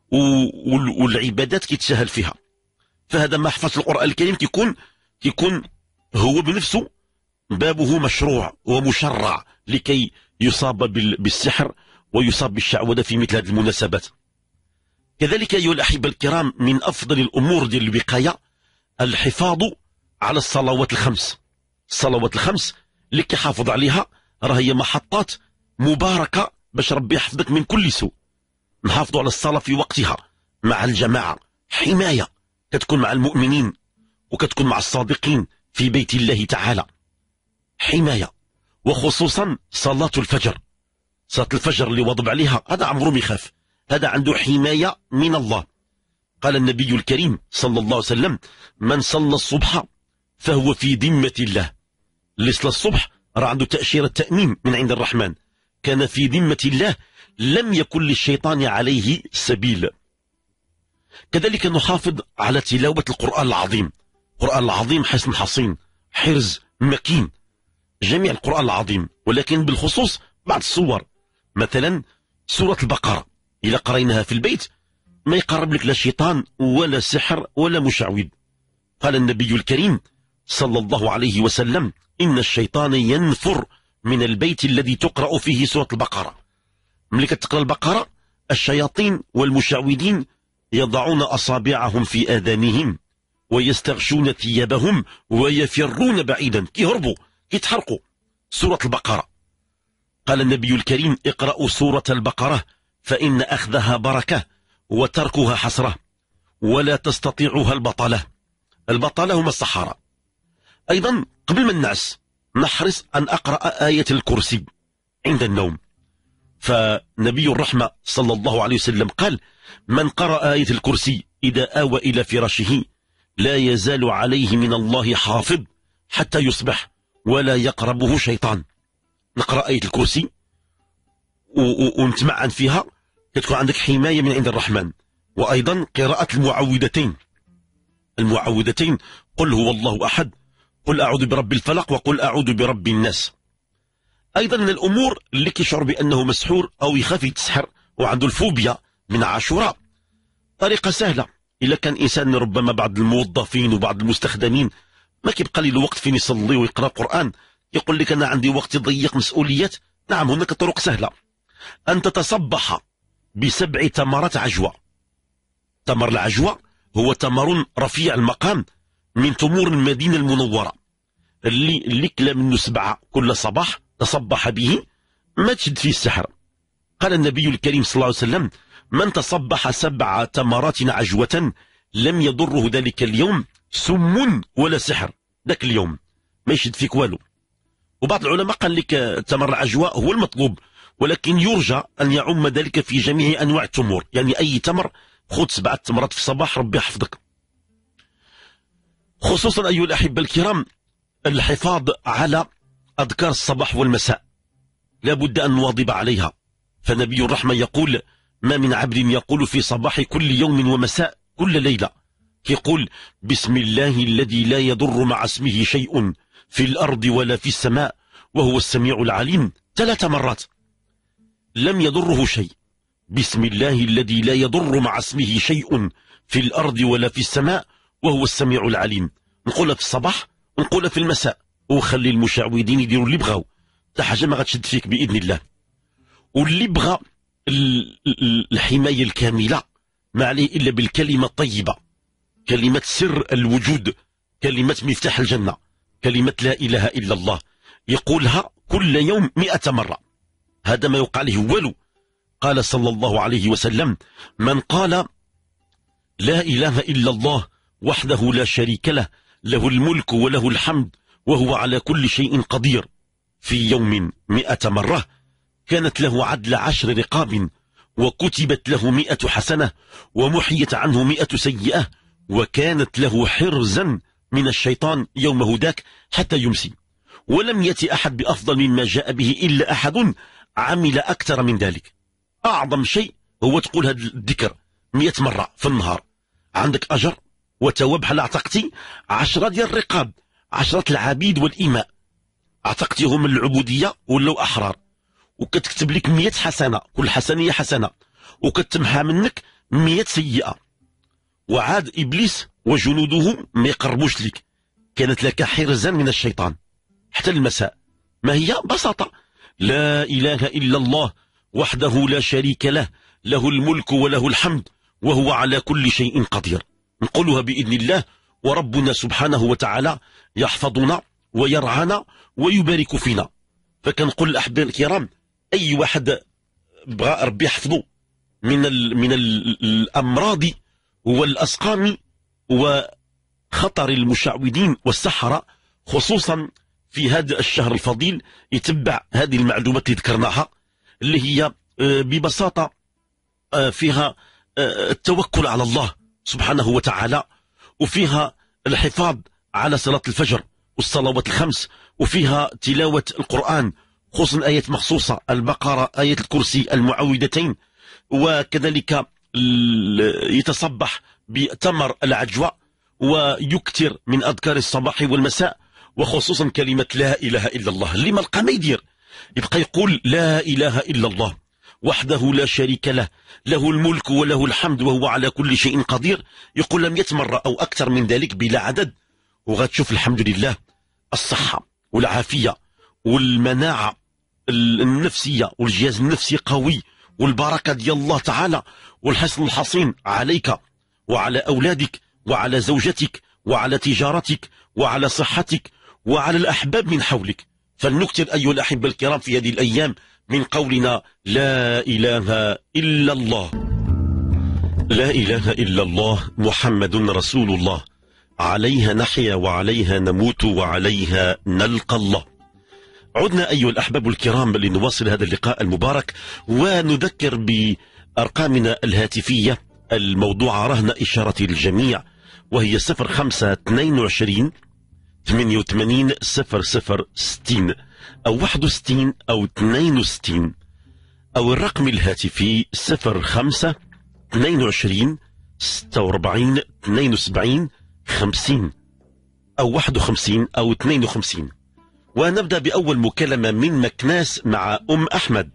والعبادات كيتسهل فيها. فهذا ما حفظ القرآن الكريم كيكون كيكون هو بنفسه بابه مشروع ومشرع لكي يصاب بالسحر ويصاب بالشعوذة في مثل هذه المناسبات. كذلك أيها الأحبة الكرام، من أفضل الأمور ديال الوقاية الحفاظ على الصلوات الخمس. الصلوات الخمس اللي كيحافظ عليها راه هي محطات مباركة باش ربي يحفظك من كل سوء. نحافظوا على الصلاة في وقتها مع الجماعة، حماية كتكون مع المؤمنين وكتكون مع الصادقين في بيت الله تعالى، حماية. وخصوصا صلاة الفجر. صلاة الفجر اللي واظب عليها هذا عمره ما يخاف، هذا عنده حماية من الله. قال النبي الكريم صلى الله عليه وسلم: من صلى الصبح فهو في ذمة الله. اللي صلى الصبح راه عنده تأشيرة تأمين من عند الرحمن، كان في ذمة الله، لم يكن للشيطان عليه سبيل. كذلك نحافظ على تلاوة القرآن العظيم. القرآن العظيم حصن حصين، حرز مكين، جميع القرآن العظيم، ولكن بالخصوص بعض الصور. مثلا سورة البقرة إذا قرأناها في البيت ما يقرب لك لا شيطان ولا سحر ولا مشعوذ. قال النبي الكريم صلى الله عليه وسلم: إن الشيطان ينفر من البيت الذي تقرأ فيه سورة البقرة. ملي كتقرأ البقرة الشياطين والمشعوذين يضعون أصابعهم في آذانهم ويستغشون ثيابهم ويفرون بعيدا، كيهربوا كيتحرقوا. سورة البقرة قال النبي الكريم: اقرأوا سورة البقرة فإن أخذها بركة وتركها حسرة ولا تستطيعها البطلة. البطلة هم الصحراء. أيضا قبل ما ننعس نحرص أن أقرأ آية الكرسي عند النوم، فنبي الرحمة صلى الله عليه وسلم قال: من قرأ آية الكرسي إذا آوى إلى فراشه لا يزال عليه من الله حافظ حتى يصبح ولا يقربه شيطان. نقرأ آية الكرسي ونتمعن فيها، تكون عندك حماية من عند الرحمن. وأيضا قراءة المعوذتين المعوذتين قل هو الله أحد، قل أعوذ برب الفلق، وقل أعوذ برب الناس. أيضا من الأمور اللي كيشعر بأنه مسحور أو يخاف يتسحر وعنده الفوبيا من عاشوراء، طريقة سهلة. إلا كان إنسان ربما بعض الموظفين وبعض المستخدمين ما كيبقى لي الوقت فين يصلي ويقرأ قرآن، يقول لك أنا عندي وقت ضيق، مسؤوليات. نعم، هناك طرق سهلة. أن تتصبح بسبع تمرات عجوة. تمر العجوة هو تمر رفيع المقام من تمور المدينة المنورة، اللي اللي كلا منه سبعة كل صباح تصبح به ما تشد فيه السحر. قال النبي الكريم صلى الله عليه وسلم: من تصبح سبع تمرات عجوة لم يضره ذلك اليوم سم ولا سحر. ذاك اليوم ما يشد فيك والو. وبعض العلماء قال لك تمر العجوة هو المطلوب، ولكن يرجى أن يعم ذلك في جميع أنواع التمور، يعني أي تمر خذ سبعة تمرات في الصباح ربي يحفظك. خصوصا أيها الأحبة الكرام الحفاظ على أذكار الصباح والمساء، لا بد أن نواظب عليها. فنبي الرحمة يقول: ما من عبد يقول في صباح كل يوم ومساء كل ليلة، يقول: بسم الله الذي لا يضر مع اسمه شيء في الأرض ولا في السماء وهو السميع العليم، ثلاث مرات. لم يضره شيء، بسم الله الذي لا يضر مع اسمه شيء في الأرض ولا في السماء وهو السميع العليم. نقولها في الصباح ونقولها في المساء، وخلي المشعوذين يديروا اللي بغاو، حتى حاجة ما غتشد فيك بإذن الله. واللي بغى الحماية الكاملة ما عليه إلا بالكلمة الطيبة، كلمة سر الوجود، كلمة مفتاح الجنة، كلمة لا إله إلا الله، يقولها كل يوم مئة مرة. هذا ما يوقع له والو. قال صلى الله عليه وسلم: من قال لا إله إلا الله وحده لا شريك له له الملك وله الحمد وهو على كل شيء قدير في يوم مئة مرة كانت له عدل عشر رقاب، وكتبت له مئة حسنة، ومحيت عنه مئة سيئة، وكانت له حرزا من الشيطان يومه ذاك حتى يمسي. ولم يأتي أحد بأفضل مما جاء به إلا أحد عمل أكثر من ذلك. أعظم شيء هو تقول هذا الذكر مئة مرة في النهار، عندك أجر وتواب بحال اعتقتي عشرة ديال الرقاب، عشرة العبيد والإماء، اعتقتيهم من العبودية ولاو أحرار، وكتكتب لك مئة حسنة، كل حسنة حسنة، وكتمحى منك مئة سيئة. وعاد إبليس وجنوده ما يقربوش لك، كانت لك حرزا من الشيطان حتى المساء. ما هي؟ بساطة: لا إله إلا الله وحده لا شريك له له الملك وله الحمد وهو على كل شيء قدير. نقولها بإذن الله، وربنا سبحانه وتعالى يحفظنا ويرعانا ويبارك فينا. فكنقول الأحباب الكرام، أي واحد بغى ربي يحفظه من ال من ال الأمراض والأسقام وخطر المشعوذين والسحرة، خصوصا في هذا الشهر الفضيل، يتبع هذه المعلومات اللي ذكرناها، اللي هي ببساطة فيها التوكل على الله سبحانه وتعالى، وفيها الحفاظ على صلاة الفجر والصلوات الخمس، وفيها تلاوة القرآن، خصوصا آيات مخصوصة: البقرة، آية الكرسي، المعوذتين، وكذلك يتصبح بتمر العجوة، ويكثر من أذكار الصباح والمساء، وخصوصا كلمة لا إله إلا الله. اللي ما لقى ما يدير، يبقى يقول لا إله إلا الله وحده لا شريك له له الملك وله الحمد وهو على كل شيء قدير، يقول مئة مرة أو أكثر من ذلك بلا عدد، وغتشوف الحمد لله الصحة والعافية والمناعة النفسية والجهاز النفسي قوي، والبركة ديال الله تعالى والحسن الحصين عليك وعلى أولادك وعلى زوجتك وعلى تجارتك وعلى صحتك وعلى الأحباب من حولك. فلنكثر أيها الأحبة الكرام في هذه الأيام من قولنا لا إله إلا الله. لا إله إلا الله محمد رسول الله، عليها نحيا وعليها نموت وعليها نلقى الله. عدنا أيها الأحباب الكرام لنواصل هذا اللقاء المبارك ونذكر بأرقامنا الهاتفية الموضوعة رهن إشارة الجميع، وهي صفر خمسة اثنين وعشرين ثمانية وثمانين صفر صفر ستين أو واحد وستين أو اثنين وستين، أو الرقم الهاتفي صفر خمسة اثنين وعشرين ستة وأربعين اثنين وسبعين خمسين أو واحد وخمسين أو اثنين وخمسين. ونبدأ بأول مكالمة من مكناس مع أم أحمد.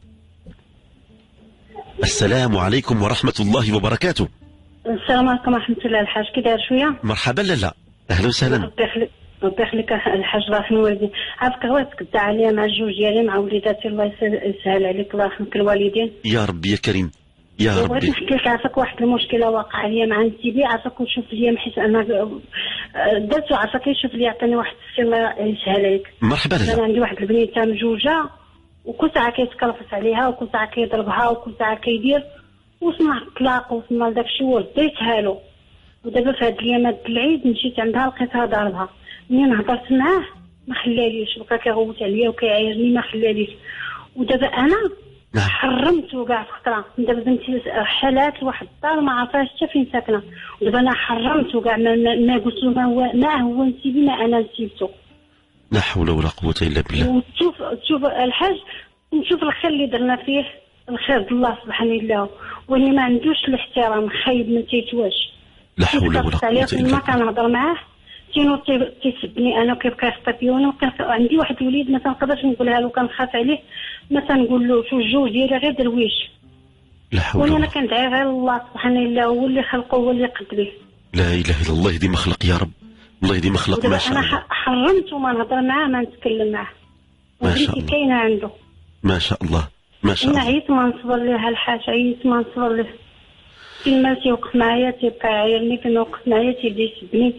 السلام عليكم ورحمة الله وبركاته. السلام عليكم ورحمة الله. الحاج كي داير شوية؟ مرحبا. لا أهلا وسهلا. ربي يخليك الحاج الله يرحم والدين. عافاك غواتك تدعى عليا مع الجوج ديالي مع وليداتي، الله يسهل عليك، الله يرحمك الوالدين. يا ربي يا كريم يا ربي. بغيت نحكي لك عافاك واحد المشكلة واقع ليا مع نسيبي، عافاك ونشوف ليا محيت أنا درتو، عافاك يشوف لي يعطيني واحد السي الله يسهل عليك. مرحبا. أنا عندي واحد البنيتة مجوجة وكل ساعة كيتكلفت عليها وكل ساعة كيضربها وكل ساعة كيدير، وصلنا الطلاق وصلنا لداك الشيء ورديتها له. ودابا في هاد الايامات العيد مشيت عندها لقيتها ضاربها، منين هضرت معاه ما خلاليش، بقى كيغوت عليا وكيعايرني ما خلاليش. ودابا انا حرمته كاع في خطره، دابا بنتي حالات لواحد الدار ما عرفاش حتى فين ساكنه، ودابا انا حرمته كاع، ما, ما قلت له ما هو ما هو نسيبي ما انا نسيبته. لا حول ولا قوه الا بالله. وتشوف تشوف الحاج، نشوف الخير اللي درنا فيه، الخير د الله سبحانه الله، واللي ما عندوش الاحترام خايب ما تيتواش. لا حول ولا قوه الا بالله. ما كنهضر معاه تينو تيسبني انا وكيبقى يخطب فيا، عندي واحد الوليد ما تنقدرش نقولها له، كنخاف عليه ما تنقول له شو الجوج ديالي غير درويش. لا حول ولا قوه. وانا كندعي غير الله سبحانه الله، هو اللي خلقه هو اللي قد به. لا اله الا الله. يهدي مخلق يا رب، الله يهدي مخلق. ما شاء الله. انا حرمت وما نهضر معاه ما نتكلم معاه. ما شاء الله. كاينه عنده. ما شاء الله ما شاء الله. انا عييت ما نصبر ليه الحاج، عييت ما نصبر ليه. كلمه تيوقف معايا تيبقى يعايرني، كلمه يوقف معايا تيبدا يسبني.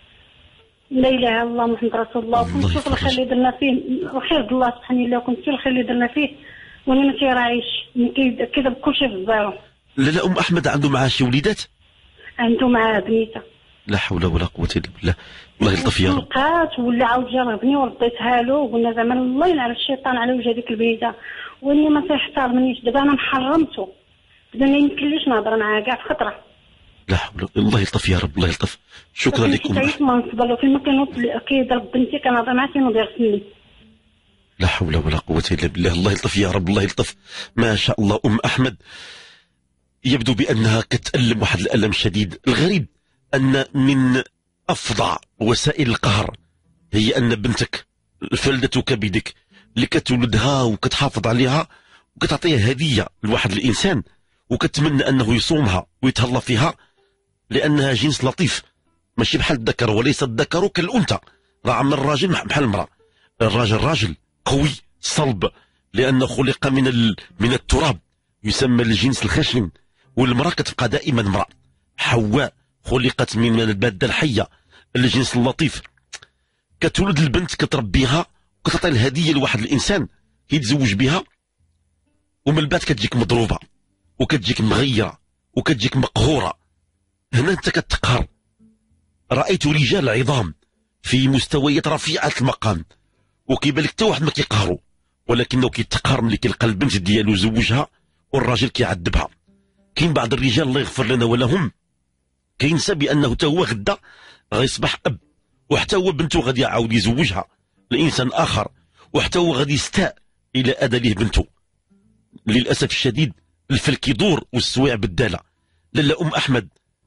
لا اله الا الله محمد رسول الله. كنت نشوف الخير اللي درنا فيه، الخير د الله سبحانه الله، كنت نشوف الخير اللي درنا فيه وانا ما تيراعيش، كيضرب كلشي في الزيرو. لا لا ام احمد عنده معاه شي وليدات؟ عنده معاه بنيته. لا حول ولا قوه الا بالله. الله يلطف يا رب. بقات ولا عاود جربني ورديتها له، وقلنا زعما الله يلعن الشيطان على وجه هذيك البنيته، واللي ما تيحترمنيش. دابا انا محرمته، دابا ما يمكنليش نهضر معاه كاع في خطره. لا حول. الله يلطف يا رب، الله يلطف. شكرا لكم. عييت ما نصبر له، فين ما كينوض كيضرب بنتي كنهضر معاه تينوض يغسلني. لا حول ولا قوة إلا بالله. الله يلطف يا رب، الله يلطف. ما شاء الله. أم أحمد يبدو بأنها كتألم واحد الألم شديد. الغريب أن من أفظع وسائل القهر هي أن بنتك فلدتك بيدك اللي كتولدها وكتحافظ عليها وكتعطيها هدية لواحد الإنسان، وكتمنى أنه يصومها ويتهلا فيها لأنها جنس لطيف، ماشي بحال الذكر، وليس الذكر كالأنثى. راه عمر الراجل بحال المرأة. الراجل راجل قوي صلب لأنه خلق من ال... من التراب، يسمى الجنس الخشن، والمرأة كتبقى دائما امرأة. حواء خلقت من المادة الحية، الجنس اللطيف. كتولد البنت كتربيها وكتعطي الهدية لواحد الإنسان كيتزوج بها، ومن بعد كتجيك مضروبة وكتجيك مغيرة وكتجيك مقهورة. هنا أنت كتقهر. رأيت رجال عظام في مستويات رفيعة المقام وكيبان لك حتى واحد ما كيقهروا، ولكنه كيتقهر ملي كيلقى البنت ديالو زوجها والراجل كيعذبها. كاين بعض الرجال الله يغفر لنا ولهم كينسى بانه حتى هو غدا غيصبح اب، وحتى هو بنته غادي يعاود يزوجها لانسان اخر، وحتى هو غادي يستاء الى اذى بنته. للاسف الشديد الفلك يدور والسويع بالداله. لالا ام احمد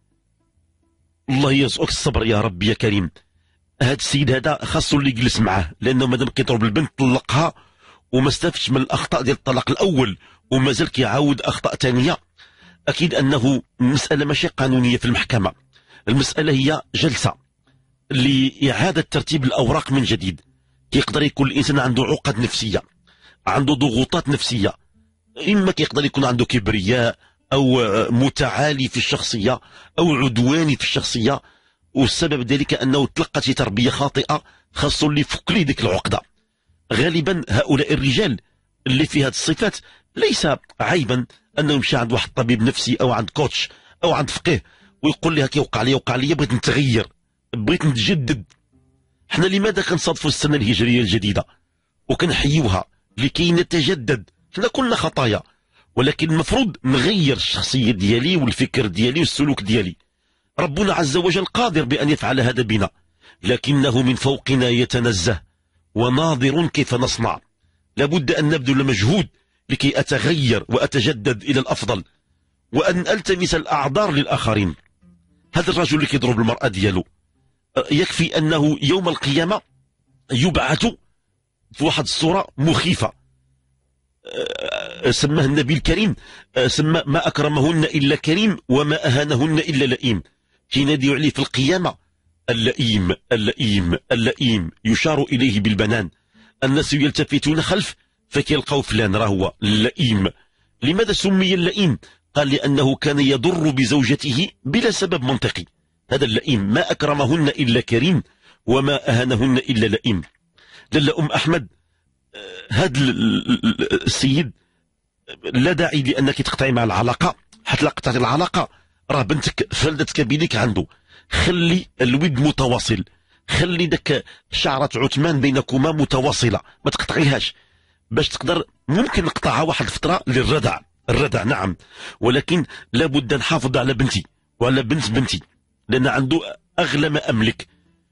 الله يرزقك الصبر يا رب يا كريم. هذا السيد هذا خاصو اللي يجلس معاه، لانه مادام كيضرب البنت طلقها وما استفدش من الاخطاء ديال الطلاق الاول ومازال كيعاود اخطاء ثانيه، اكيد انه المساله ماشي قانونيه في المحكمه. المساله هي جلسه لاعاده ترتيب الاوراق من جديد. كيقدر يكون الانسان عنده عقد نفسيه، عنده ضغوطات نفسيه، اما كيقدر يكون عنده كبرياء او متعالي في الشخصيه او عدواني في الشخصيه، والسبب ذلك انه تلقى شي تربيه خاطئه، خاصو اللي يفك لي ديك العقده. غالبا هؤلاء الرجال اللي في هذه الصفات ليس عيبا انه يمشي عند واحد طبيب نفسي او عند كوتش او عند فقيه ويقول لي هكا وقع لي وقع لي بغيت نتغير، بغيت نتجدد. حنا لماذا كنصادفوا السنه الهجريه الجديده وكنحيوها لكي نتجدد؟ حنا كلنا خطايا، ولكن المفروض نغير الشخصيه ديالي والفكر ديالي والسلوك ديالي. ربنا عز وجل قادر بان يفعل هذا بنا، لكنه من فوقنا يتنزه وناظر كيف نصنع. لابد ان نبذل مجهود لكي اتغير واتجدد الى الافضل، وان التمس الاعذار للاخرين. هذا الرجل اللي كيضرب المراه ديالو يكفي انه يوم القيامه يبعث في واحد الصوره مخيفه. سماه النبي الكريم، سمى ما اكرمهن الا كريم وما اهانهن الا لئيم. كينادي عليه في القيامه اللئيم اللئيم اللئيم، يشار اليه بالبنان. الناس يلتفتون خلف فكيلقوا فلان راه هو اللئيم. لماذا سمي اللئيم؟ قال لأنه كان يضر بزوجته بلا سبب منطقي. هذا اللئيم، ما أكرمهن إلا كريم وما أهانهن إلا لئيم. للا أم أحمد، هذا السيد لا داعي لأنك تقطعي مع العلاقة. حتى لا قطعتي العلاقة راه بنتك فلدت كبيدك عنده. خلي الود متواصل، خلي داك شعرة عثمان بينكما متواصلة، ما تقطعيهاش باش تقدر. ممكن نقطعها واحد الفترة للردع، الردع نعم، ولكن لابد نحافظ على بنتي وعلى بنت بنتي، لأن عنده أغلى ما أملك.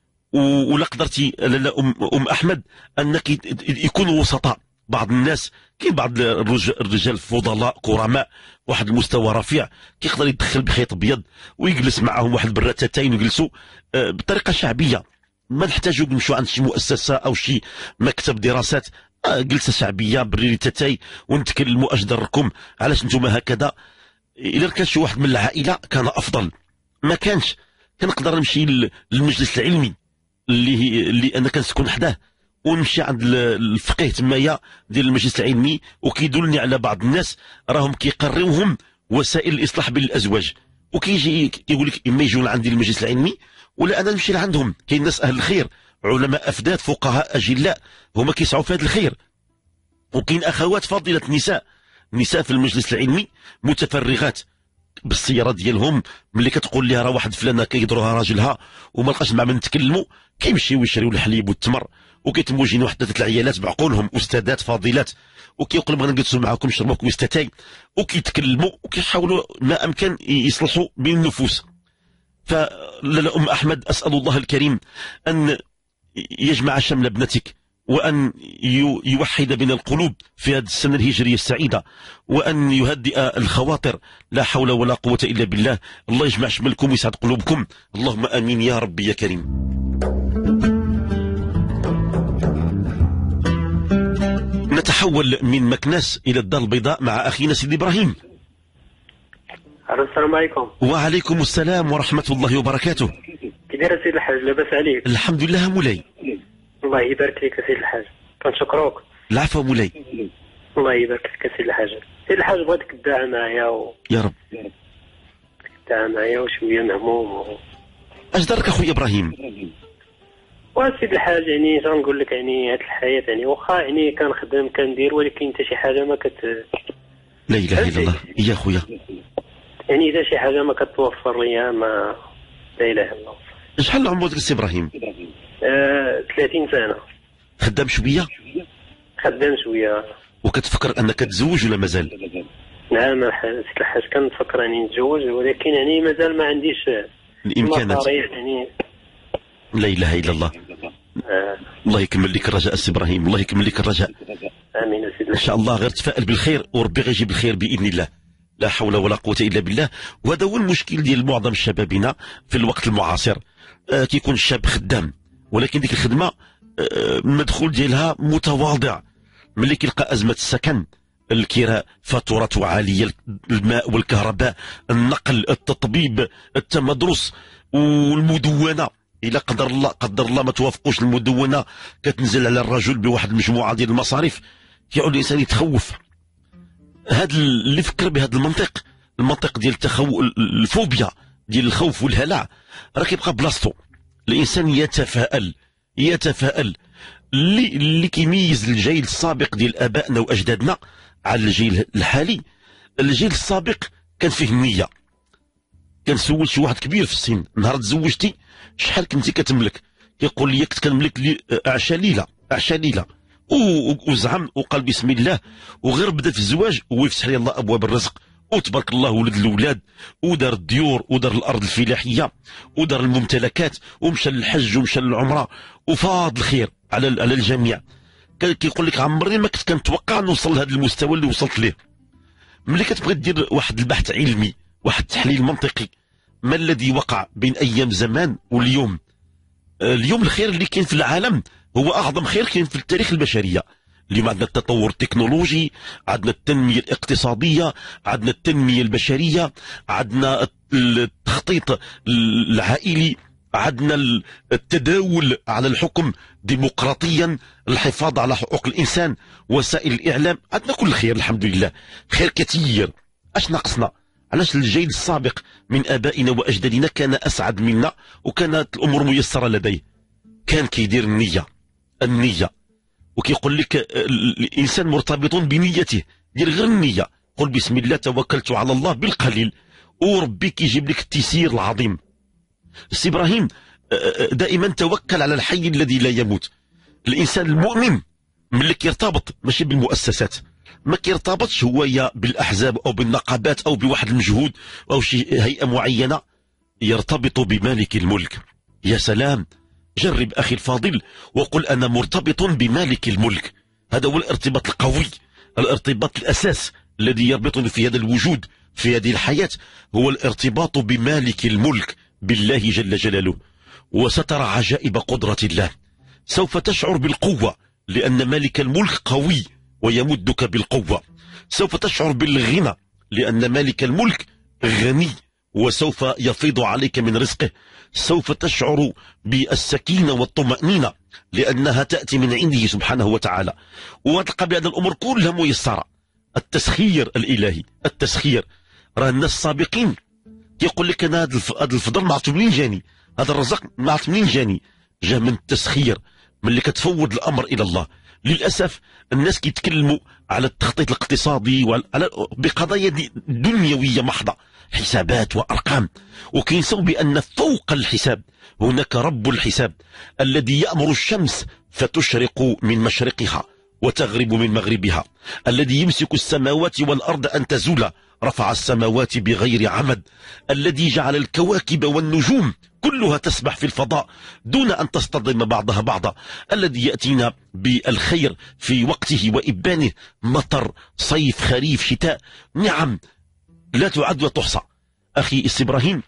ولا قدرتي لا أم, أم أحمد أنك يكونوا وسطاء. بعض الناس، كاين بعض الرجال فضلاء كرماء واحد المستوى رفيع كيقدر يدخل بخيط ابيض ويجلس معهم واحد براتتين ويجلسوا بطريقه شعبيه. ما نحتاجوا نمشوا عند شي مؤسسه او شي مكتب دراسات، جلسه شعبيه بريتتاي ونتكلموا اش ضركم، علاش نتوما هكذا. الا كان شي واحد من العائله كان افضل، ما كانش كنقدر نمشي للمجلس العلمي اللي اللي انا كنسكن حداه، ونمشي عند الفقيه تمايا ديال المجلس العلمي وكيدلني على بعض الناس راهم كيقريوهم وسائل الاصلاح بين الازواج، وكيجي كيقول لك اما يجون عندي المجلس العلمي ولا انا نمشي لعندهم. كاين ناس اهل الخير، علماء افداد، فقهاء اجلاء، هما كيسعوا في هذا الخير. وكاين اخوات فاضله نساء نساء في المجلس العلمي متفرغات بالسياره ديالهم، ملي كتقول لها راه واحد فلانه كيضرها راجلها وما لقاش مع من نتكلموا، كيمشيو يشريو الحليب والتمر وكيتموا جين واحد ثلاثه العيالات بعقولهم، استاذات فاضلات، وكيقولوا بغينا نجلسوا معاكم نشربوا كويستاتاي، وكيتكلموا وكيحاولوا ما امكن يصلحوا بين النفوس. فلا ام احمد، اسال الله الكريم ان يجمع شمل ابنتك، وأن يوحد بين القلوب في هذه السنة الهجرية السعيدة، وأن يهدئ الخواطر. لا حول ولا قوة إلا بالله. الله يجمع شملكم ويسعد قلوبكم، اللهم آمين يا رب يا كريم. نتحول من مكناس إلى الدار البيضاء مع أخينا سيدي إبراهيم. السلام عليكم. وعليكم السلام ورحمة الله وبركاته. كي داير سيدي الحاج؟ لاباس عليك؟ الحمد لله مولاي. الله يبارك فيك سيدي الحاج، كنشكروك. العفو مولاي. الله يبارك فيك سيدي الحاج. سيدي الحاج بغيتك تدعى معايا و... يا رب تدعى معايا وشويه مهموم و... اش دارك اخويا ابراهيم؟ وسيدي الحاج يعني اش غنقول لك، يعني هاد الحياه يعني واخا يعني كنخدم كندير، ولكن حتى شي حاجه ما كت لا اله الا الله يا خويا. يعني اذا شي حاجه ما كتوفر ليا ما لا اله الا الله. شحال عمرك سي ابراهيم؟ آه، ثلاثين سنه. خدام شويه؟ خدام شويه. وكتفكر انك تتزوج ولا مازال؟ نعم سيدي الحاج، كنفكر اني نتزوج، ولكن يعني مازال ما عنديش الامكانات يعني. لا اله الا الله. آه. الله يكمل لك الرجاء سي ابراهيم، الله يكمل لك الرجاء. امين يا سيدي. ان شاء الله غير تفائل بالخير وربي غيجيب الخير باذن الله. لا حول ولا قوه الا بالله. وهذا هو المشكل ديال معظم شبابنا في الوقت المعاصر. آه كيكون الشاب خدام، ولكن ديك الخدمه آه المدخول ديالها متواضع. ملي كيلقى ازمه السكن، الكراء، فاتورات عاليه، الماء والكهرباء، النقل، التطبيب، التمدرس والمدونه، إلا قدر الله قدر الله ما توافقوش المدونة كتنزل على الرجل بواحد المجموعة ديال المصاريف، كيعود الإنسان يتخوف. هذا اللي فكر بهذا المنطق، المنطق ديال التخو الفوبيا ديال الخوف والهلع، راه كيبقى بلاصتو. الإنسان يتفائل يتفائل اللي اللي كيميز الجيل السابق ديال ابائنا واجدادنا على الجيل الحالي. الجيل السابق كان فيه النيه. كان سول شي واحد كبير في السن، نهار تزوجتي شحال كنتي كتملك؟ كيقول لي كنت كنملك لي اعشى ليله اعشى ليله وزعم وقال بسم الله، وغير بدا في الزواج ويفتح لي الله ابواب الرزق، وتبارك الله ولد الاولاد، ودار الديور، ودار الارض الفلاحيه، ودار الممتلكات، ومشى للحج ومشى للعمره، وفاض الخير على على الجميع. كيقول لك عمرني ما كنت كنتوقع نوصل لهذا المستوى اللي وصلت ليه. ملي كتبغي دير واحد البحث علمي، واحد التحليل منطقي، ما الذي وقع بين ايام زمان واليوم؟ اليوم الخير اللي كاين في العالم هو اعظم خير كاين في التاريخ البشريه. اليوم عندنا التطور التكنولوجي، عندنا التنميه الاقتصاديه، عندنا التنميه البشريه، عندنا التخطيط العائلي، عندنا التداول على الحكم ديمقراطيا، الحفاظ على حقوق الانسان، وسائل الاعلام، عندنا كل خير الحمد لله، خير كثير. اش ناقصنا؟ علاش الجيل السابق من ابائنا واجدادنا كان اسعد منا وكانت الامور ميسره لديه؟ كان كيدير النيه النيه وكيقول لك الانسان مرتبط بنيته، دير غير النيه، قل بسم الله توكلت على الله بالقليل وربي كيجيب لك التيسير العظيم. السي ابراهيم دائما توكل على الحي الذي لا يموت. الانسان المؤمن ملي كيرتبط ماشي بالمؤسسات، ما كيرتبطش هو يا بالاحزاب او بالنقابات او بواحد المجهود او شي هيئه معينه، يرتبط بمالك الملك. يا سلام، جرب اخي الفاضل وقل انا مرتبط بمالك الملك. هذا هو الارتباط القوي، الارتباط الاساس الذي يربطني في هذا الوجود، في هذه الحياه، هو الارتباط بمالك الملك، بالله جل جلاله. وسترى عجائب قدره الله، سوف تشعر بالقوه لان مالك الملك قوي ويمدك بالقوة. سوف تشعر بالغنى لأن مالك الملك غني وسوف يفيض عليك من رزقه. سوف تشعر بالسكينة والطمأنينة لأنها تأتي من عنده سبحانه وتعالى. وتلقى بهذه الأمور كلها ميسرة. التسخير الإلهي، التسخير. راه الناس السابقين يقول لك أنا هذا الفضل ما عرفت منين جاني، هذا الرزق ما عرفت منين جاني، جا من التسخير، من اللي كتفوض الأمر إلى الله. للأسف الناس كيتكلموا على التخطيط الاقتصادي وعلى بقضايا دنيوية محضة، حسابات وأرقام، وكينسوا بأن فوق الحساب هناك رب الحساب الذي يأمر الشمس فتشرق من مشرقها وتغرب من مغربها، الذي يمسك السماوات والأرض أن تزولا، رفع السماوات بغير عمد، الذي جعل الكواكب والنجوم كلها تسبح في الفضاء دون أن تصطدم بعضها بعضا، الذي يأتينا بالخير في وقته وإبانه، مطر، صيف، خريف، شتاء، نعم لا تعد وتحصى. أخي السي إبراهيم،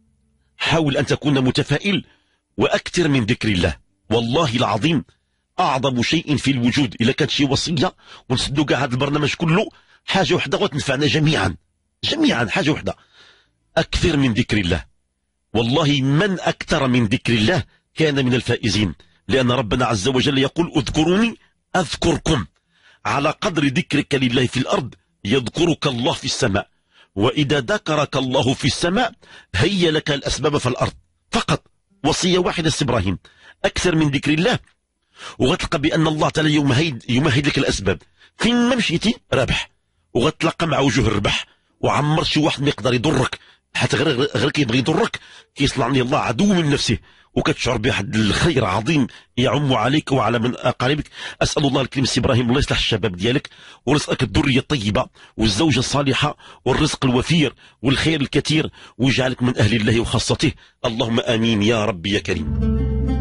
حاول أن تكون متفائل وأكثر من ذكر الله. والله العظيم أعظم شيء في الوجود، إلا كانت شي وصية ونسدو كاع هذا البرنامج كله، حاجة وحدة وتنفعنا جميعا جميعا، حاجة وحدة، أكثر من ذكر الله. والله من أكثر من ذكر الله كان من الفائزين، لأن ربنا عز وجل يقول اذكروني أذكركم، على قدر ذكرك لله في الأرض يذكرك الله في السماء، وإذا ذكرك الله في السماء هيا لك الأسباب في الأرض. فقط وصية واحدة سي إبراهيم، أكثر من ذكر الله، وغتلقى بأن الله تعالى يمهد, يمهد لك الأسباب. فين ما مشيتي رابح، وغتلقى مع وجوه الربح، وعمر شي واحد ما يقدر يضرك، حتى غير غير كيبغي يضرك كيصنعني الله عدو من نفسه، وكتشعر بواحد الخير عظيم يعم عليك وعلى من اقاربك. اسال الله الكريم سي ابراهيم الله يصلح الشباب ديالك ورزقك الذريه الطيبه والزوجه الصالحه والرزق الوفير والخير الكثير، ويجعلك من اهل الله وخاصته، اللهم امين يا ربي يا كريم.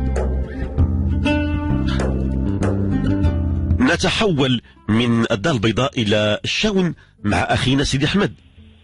نتحول من الدار البيضاء الى الشاون مع اخينا سيدي احمد.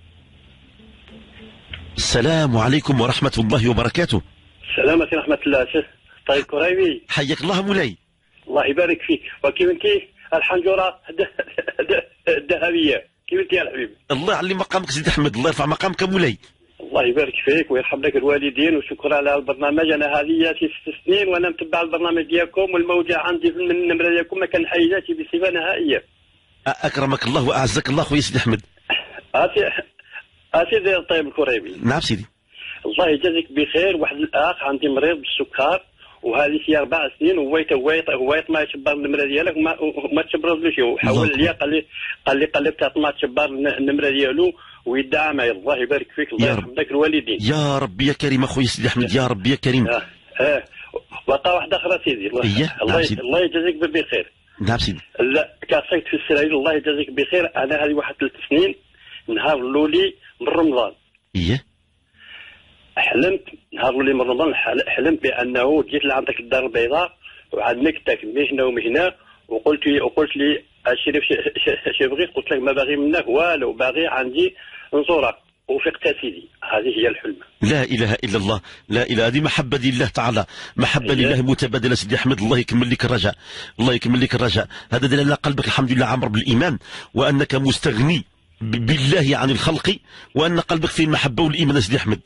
السلام عليكم ورحمة الله وبركاته. السلام عليكم ورحمة الله. طيب كريمي، حياك الله مولاي. الله يبارك فيك. وكيف انت؟ الحنجرة الذهبية، كيف انت يا الحبيب؟ الله يعلي مقامك سيدي احمد، الله يرفع مقامك مولاي. الله يبارك فيك ويرحم لك الوالدين، وشكرا على البرنامج. انا هذه ست سنين وانا متبع البرنامج ديالكم، والموجة عندي من النمرة ديالكم ما كان حياتي بصفة نهائية. اكرمك الله واعزك الله خويا سيدي احمد. اسيدي طيب الكريمي. نعم سيدي. الله يجازيك بخير. واحد الاخ عندي مريض بالسكر وهذه في اربع سنين وهو هو هو ما يشبر النمره ديالك وما ما تشبرلوش. حول عليا قال لي قال لي قلبت ما تشبر النمره ديالو ويدعى معي. الله يبارك فيك، الله يرحم ذاك الوالدين. يا ربي يا كريم اخويا سيدي احمد، يا ربي يا كريم. اه اه وقع واحده اخرى سيدي. الله إيه؟ الله, نعم ي... الله يجازيك بخير. نعم سيدي. لا كاسيت في السراير. الله يجازيك بخير. انا هذه واحد ثلاث سنين نهار الاولي من رمضان ايه حلمت نهار الاولي من رمضان حلمت بانه جيت لعندك الدار البيضاء وعندك تاك مهنا ومهنا وقلت لي وقلت لي الشريف شي بغيت. قلت لك ما باغي منك والو، باغي عندي نزورك. وفقت سيدي. هذه هي الحلم. لا اله الا الله، لا اله. هذه محبه لله تعالى، محبه إيه؟ لله متبادله سيدي احمد. الله يكمل لك الرجاء، الله يكمل لك الرجاء. هذا دليل على قلبك الحمد لله عامر بالايمان، وانك مستغني بالله عن الخلق، وان قلبك فيه المحبه والايمان سيدي احمد.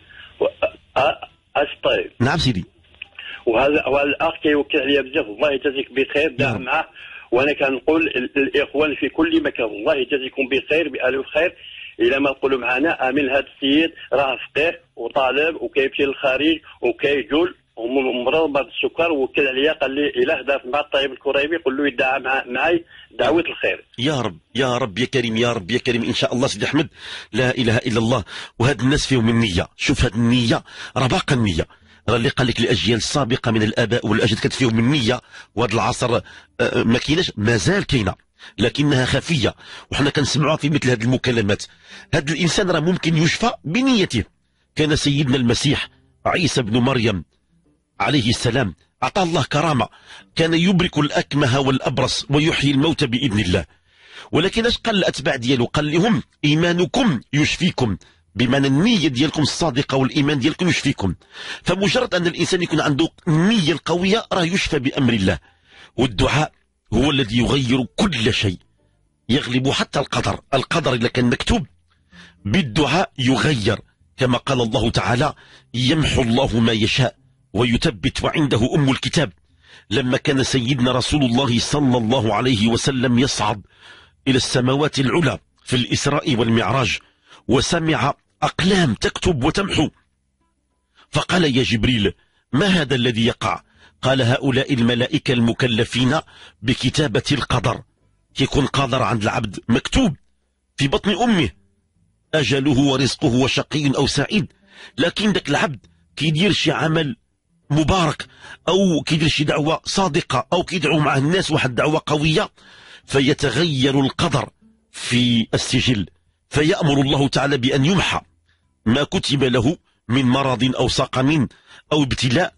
طيب نعم سيدي. وهذا وهذا الاخ كيوكل عليا بزاف. الله يجازيك بخير. دعم معه. وانا كنقول الاخوان في كل مكان الله يجازيكم بخير بالف خير. الى ما نقولوا معنا امين. هذا السيد راه فقيه وطالب وكيمشي للخارج وكيجول ومرض بعد السكر. وكل عليا قال لي الا هدرت مع الطيب الكريبي قول له يدعى معي دعوه الخير. يا رب يا رب يا كريم، يا رب يا كريم ان شاء الله سيدي احمد. لا اله الا الله. وهاد الناس فيهم النيه. شوف هاد النيه راه باقا النيه، راه اللي قال لك الاجيال السابقه من الاباء والاجداد كانت فيهم النيه، وهذا العصر ما كايناش، مازال كاينه لكنها خفيه، وحنا كنسمعوها في مثل هذه المكالمات. هذا الانسان راه ممكن يشفى بنيته. كان سيدنا المسيح عيسى بن مريم عليه السلام اعطاه الله كرامه، كان يبرك الاكمه والابرص ويحيي الموتى باذن الله. ولكن اش قال الاتباع ديالو؟ قال لهم ايمانكم يشفيكم، بمعنى النيه ديالكم الصادقه والايمان ديالكم يشفيكم. فمجرد ان الانسان يكون عنده النيه القويه راه يشفى بامر الله. والدعاء هو الذي يغير كل شيء، يغلب حتى القدر. القدر إذا كان مكتوب بالدعاء يغير، كما قال الله تعالى يمحو الله ما يشاء ويثبت وعنده أم الكتاب. لما كان سيدنا رسول الله صلى الله عليه وسلم يصعد إلى السماوات العلى في الإسراء والمعراج وسمع أقلام تكتب وتمحو، فقال يا جبريل ما هذا الذي يقع؟ قال هؤلاء الملائكة المكلفين بكتابة القدر. يكون قادر عند العبد مكتوب في بطن أمه أجله ورزقه وشقي أو سعيد، لكن ذاك العبد كيدير شي عمل مبارك أو كيدير شي دعوة صادقة أو كيدعو مع الناس واحد دعوة قوية، فيتغير القدر في السجل، فيأمر الله تعالى بأن يمحى ما كتب له من مرض أو سقم أو ابتلاء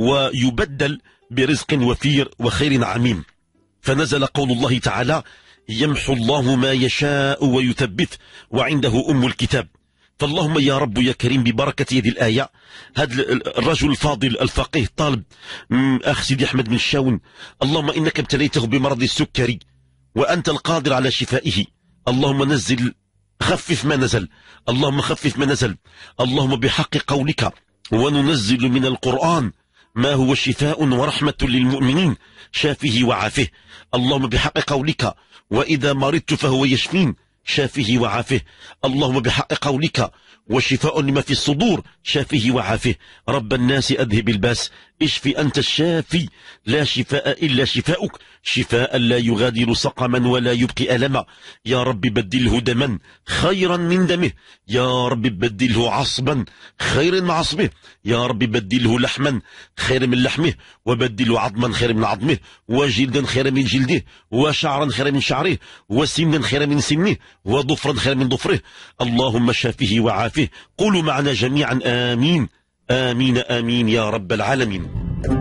ويبدل برزق وفير وخير عميم. فنزل قول الله تعالى يمحو الله ما يشاء ويثبت وعنده أم الكتاب. فاللهم يا رب يا كريم ببركة هذه الآية، هذا الرجل الفاضل الفقيه طالب أخ سيدي أحمد بن الشاون، اللهم إنك ابتليته بمرض السكري وأنت القادر على شفائه، اللهم نزل خفف ما نزل، اللهم خفف ما نزل، اللهم بحق قولك وننزل من القرآن ما هو شفاء ورحمة للمؤمنين شافه وعافه، اللهم بحق قولك وإذا مرضت فهو يشفين شافه وعافه، اللهم بحق قولك وشفاء لما في الصدور شافه وعافه، رب الناس أذهب الباس اشفي أنت الشافي لا شفاء إلا شفاؤك شفاء لا يغادر سقما ولا يبقي ألما، يا رب بدله دما خيرا من دمه، يا رب بدله عصبا خير من عصبه، يا رب بدله لحما خير من لحمه وبدله عظما خير من عظمه وجلدا خير من جلده وشعرا خير من شعره وسنا خير من سنه وضفرا خير من ضفره، اللهم شافه وعافه. قولوا معنا جميعا آمين آمين آمين يا رب العالمين.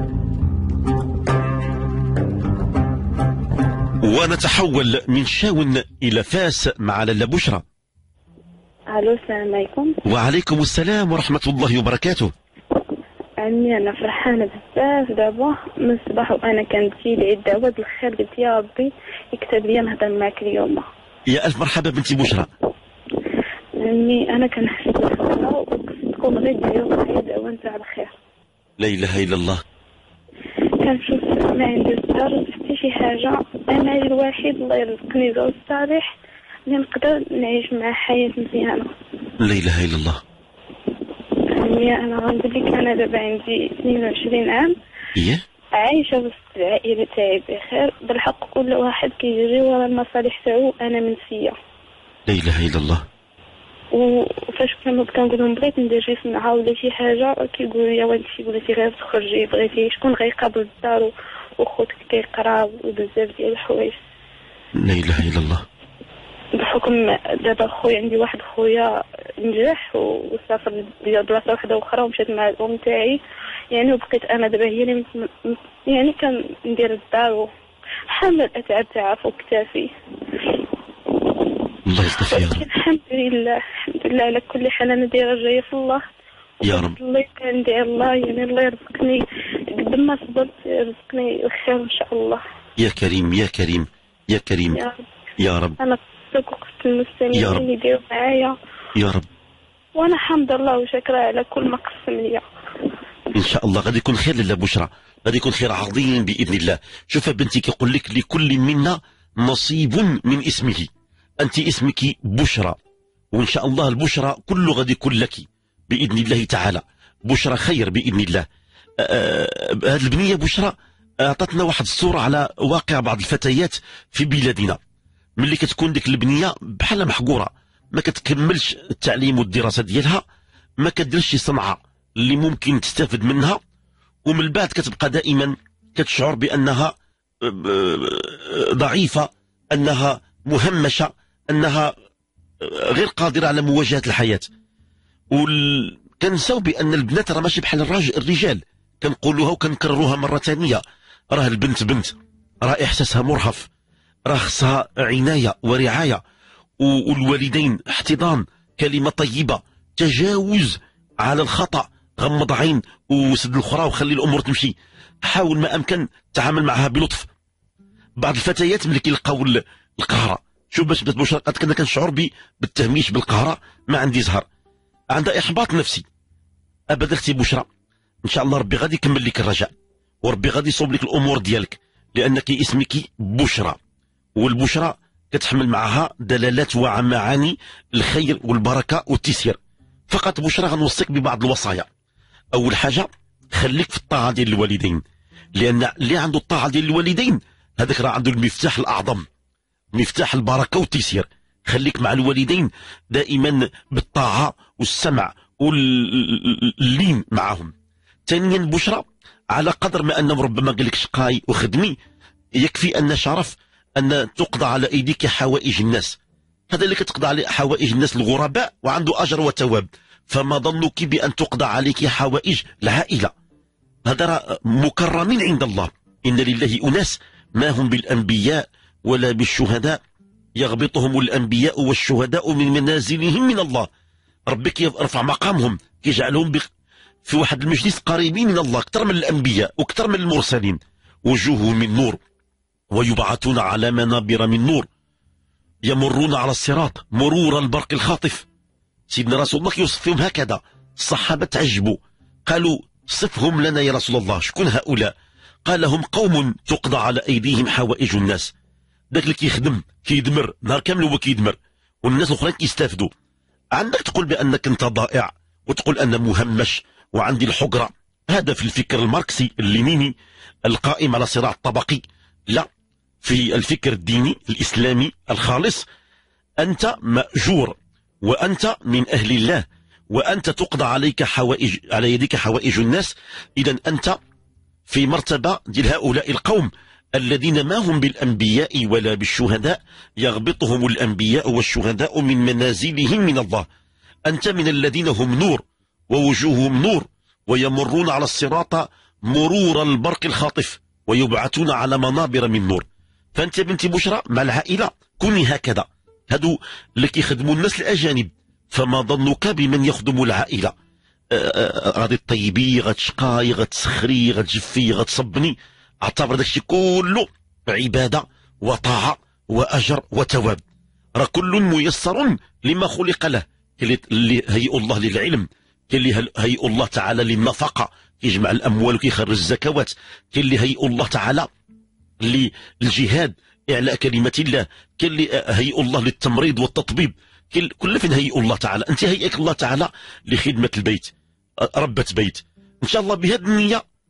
ونتحول من شاون إلى فاس مع لاله بشرى. الو السلام عليكم. وعليكم السلام ورحمة الله وبركاته. عمي انا فرحانه بزاف دابا من الصباح وانا كنمشي لعيد دعوه بالخير، قلت يا ربي يكتب لي نهضر معك اليوم. يا الف مرحبا بنتي بشرى. عمي انا كنحس بالخير وكنتكم غير ديالو معايا دعوه نتاع الخير. لا اله الا الله. كنشوف ما عندي الدار حتى شي حاجه، انا الوحيد الله يرزقني زوج صالح اللي نقدر نعيش معاه حياه مزيانه. لا اله الا الله. عمي انا غنقول لك انا دابا عندي اثنين وعشرين عام ايه عايشه وسط العائله تاعي بخير. بالحق كل واحد كيجري ورا المصالح تاعو، انا منسيه. لا اله الا الله. وفاش كنا كنقول لهم بغيت ندير شي صنعه ولا شي حاجه كيقولوا لي وانتي بغيتي غير تخرجي، بغيتي شكون غيقابل الدار وخوتك كيقرا وبزاف ديال الحوايج. لا اله الا الله. بحكم دابا خويا عندي واحد خويا نجح وسافر لبلاصه واحده اخرى ومشات مع الام تاعي يعني، وبقيت انا دابا هي اللي يعني كندير الدار وحامل الاتعاب تاعها فوق كتافي. الله يلطف يا رب. الحمد لله الحمد لله على كل حال. انا دايره جايه في الله يا رب. الله كندعي الله يعني الله يرزقني قد ما صبرت يرزقني الخير ان شاء الله. يا كريم يا كريم يا كريم يا رب. يا رب. انا وقفت المستمعين اللي يديروا معايا يا رب. وانا حمد الله وشكرا على كل ما قسم لي. ان شاء الله غادي يكون خير لاله بشرى، غادي يكون خير عظيم باذن الله. شوف بنتي كيقول لك لكل منا نصيب من اسمه. انت اسمك بشرى، وان شاء الله البشرى كله غادي يكون لك باذن الله تعالى. بشرى خير باذن الله. هذه البنيه بشرى اعطتنا واحد الصوره على واقع بعض الفتيات في بلادنا. ملي كتكون ديك البنيه بحال محقوره، ما كتكملش التعليم والدراسه ديالها، ما كديرش شي صنعه اللي ممكن تستافد منها، ومن بعد كتبقى دائما كتشعر بانها ضعيفه، انها مهمشه، انها غير قادره على مواجهه الحياه. وكنساو بان البنات راه ماشي بحال الرجال، كنقولوها وكنكرروها مره ثانيه، راه البنت بنت، راه احساسها مرهف، راه خصها عنايه ورعايه، والوالدين احتضان، كلمه طيبه، تجاوز على الخطا، غمض عين وسد الاخرى وخلي الامور تمشي، حاول ما امكن تعامل معها بلطف. بعض الفتيات ملي كيلقاو القهره، شوف باش بشرى قد كنا كنشعر بالتهميش بالقهره، ما عندي زهر، عندها احباط نفسي. ابدا اختي بشرى، ان شاء الله ربي غادي يكمل لك الرجاء، وربي غادي يصوب لك الامور ديالك، لانك اسمك بشرى، والبشرى كتحمل معها دلالات ومعاني الخير والبركه والتيسير. فقط بشرى غنوصيك ببعض الوصايا. اول حاجه خليك في الطاعه ديال الوالدين، لان اللي عنده الطاعه ديال الوالدين هذاك راه عنده المفتاح الاعظم، مفتاح البركه والتيسير. خليك مع الوالدين دائما بالطاعه والسمع واللين معهم. ثانيا بشرى، على قدر ما انه ربما قال لك شقاي وخدمي، يكفي ان شرف ان تقضى على ايديك حوائج الناس. هذا اللي كتقضى على حوائج الناس الغرباء وعنده اجر وثواب، فما ظنك بان تقضى عليك حوائج العائله؟ هذا مكرمين عند الله. ان لله اناس ما هم بالانبياء ولا بالشهداء، يغبطهم الانبياء والشهداء من منازلهم من الله. ربك يرفع مقامهم، يجعلهم في واحد المجلس قريبين من الله اكثر من الانبياء واكثر من المرسلين. وجوه من نور ويبعثون على منابر من نور، يمرون على الصراط مرور البرق الخاطف. سيدنا رسول الله يوصفهم هكذا، الصحابة تعجبوا، قالوا صفهم لنا يا رسول الله، شكون هؤلاء؟ قال هم قوم تقضى على أيديهم حوائج الناس. داك اللي كيخدم كيدمر نهار كامل هو كيدمر، والناس الأخرين كيستافدوا. عندك تقول بأنك أنت ضائع، وتقول أنا مهمش وعندي الحقرة، هذا في الفكر الماركسي اللينيني القائم على صراع الطبقي. لا، في الفكر الديني الإسلامي الخالص أنت مأجور، وأنت من أهل الله، وأنت تقضى عليك حوائج، على يديك حوائج الناس. إذا أنت في مرتبة ديال هؤلاء القوم الذين ما هم بالأنبياء ولا بالشهداء، يغبطهم الأنبياء والشهداء من منازلهم من الله. أنت من الذين هم نور ووجوههم نور، ويمرون على الصراط مرور البرق الخاطف، ويبعثون على منابر من نور. فأنت بنتي بشرى مع العائلة كوني هكذا. هادو اللي كيخدموا الناس الأجانب، فما ظنك بمن يخدم العائلة؟ غادي تطيبي، غتشقاي، غتسخري، غتجفي، غتصبني، اعتبر داكشي كله عبادة وطاعة وأجر وثواب. راه كل ميسر لما خلق له. اللي هيئ الله للعلم، كاين اللي هيئ الله تعالى للنفقة، كيجمع الأموال وكيخرج الزكوات، كاين اللي هيئ الله تعالى للجهاد إعلاء كلمة الله، كاين اللي هيئ الله للتمريض والتطبيب، كل فين هيئ الله تعالى. أنت هيئك الله تعالى لخدمة البيت، ربة بيت. إن شاء الله بهذه النية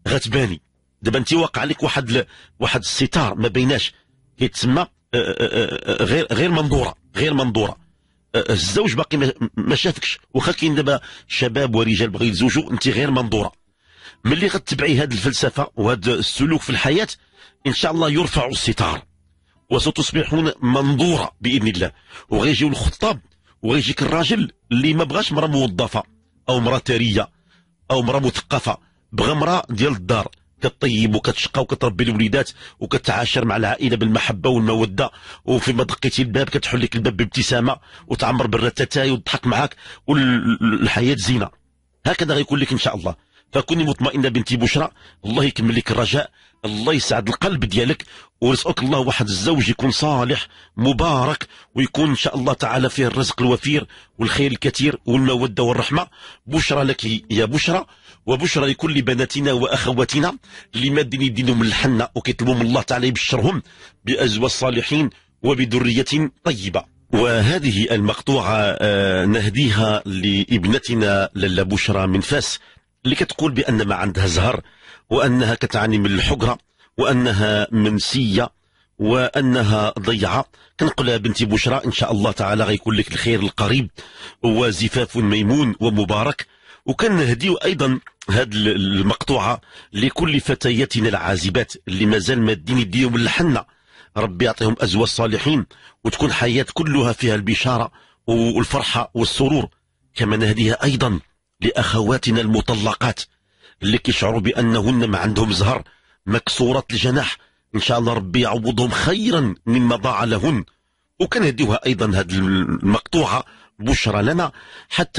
غتباني. دابا انت واقع عليك واحد ل... واحد الستار ما بيناش كيتسمى غير غير منظوره غير منظوره. الزوج باقي ما, ما شافكش، واخا كاين دابا شباب ورجال بغيو يتزوجوا، انت غير منظوره. ملي غتبعي هذه الفلسفه وهذا السلوك في الحياه ان شاء الله يرفع الستار وستصبحون منظوره باذن الله. وغيجيو الخطاب وغيجيك الراجل اللي ما بغاش مراه موظفه او مراه ثريه او مراه مثقفه، بغى مراه ديال الدار كطيب وكتشقى وكتربي الوليدات وكتعاشر مع العائله بالمحبه والموده، وفيما دقيتي الباب كتحل لك الباب بابتسامه وتعمر بالرتاتاي وتضحك معاك والحياه زينه. هكذا غيكون لك ان شاء الله. فكوني مطمئنه بنتي بشرى، الله يكمل لك الرجاء، الله يسعد القلب ديالك، ورزقك الله واحد الزوج يكون صالح مبارك، ويكون ان شاء الله تعالى فيه الرزق الوفير والخير الكثير والموده والرحمه. بشرى لك يا بشرى، وبشرى لكل بناتنا واخواتنا اللي مادين يدينهم من الحنه وكيطلبوا من الله تعالى يبشرهم بازواج صالحين وبذريه طيبه. وهذه المقطوعه آه نهديها لابنتنا لاله بشرى من فاس، اللي كتقول بأن ما عندها زهر، وأنها كتعاني من الحقرة، وأنها منسية، وأنها ضيعة. كنقولها بنتي بشرى إن شاء الله تعالى غيكون لك الخير القريب وزفاف ميمون ومبارك. وكنهديو أيضا هذه المقطوعة لكل فتياتنا العازبات اللي مازال مادين يديهم من الحنة، ربي يعطيهم أزواج صالحين وتكون حياة كلها فيها البشارة والفرحة والسرور. كما نهديها أيضا لأخواتنا المطلقات اللي كيشعروا بأنهن ما عندهم زهر، مكسورة الجناح، إن شاء الله ربي يعوضهم خيرا مما ضاع لهن. وكنهديوها أيضا هذه المقطوعة بشرى لنا حتى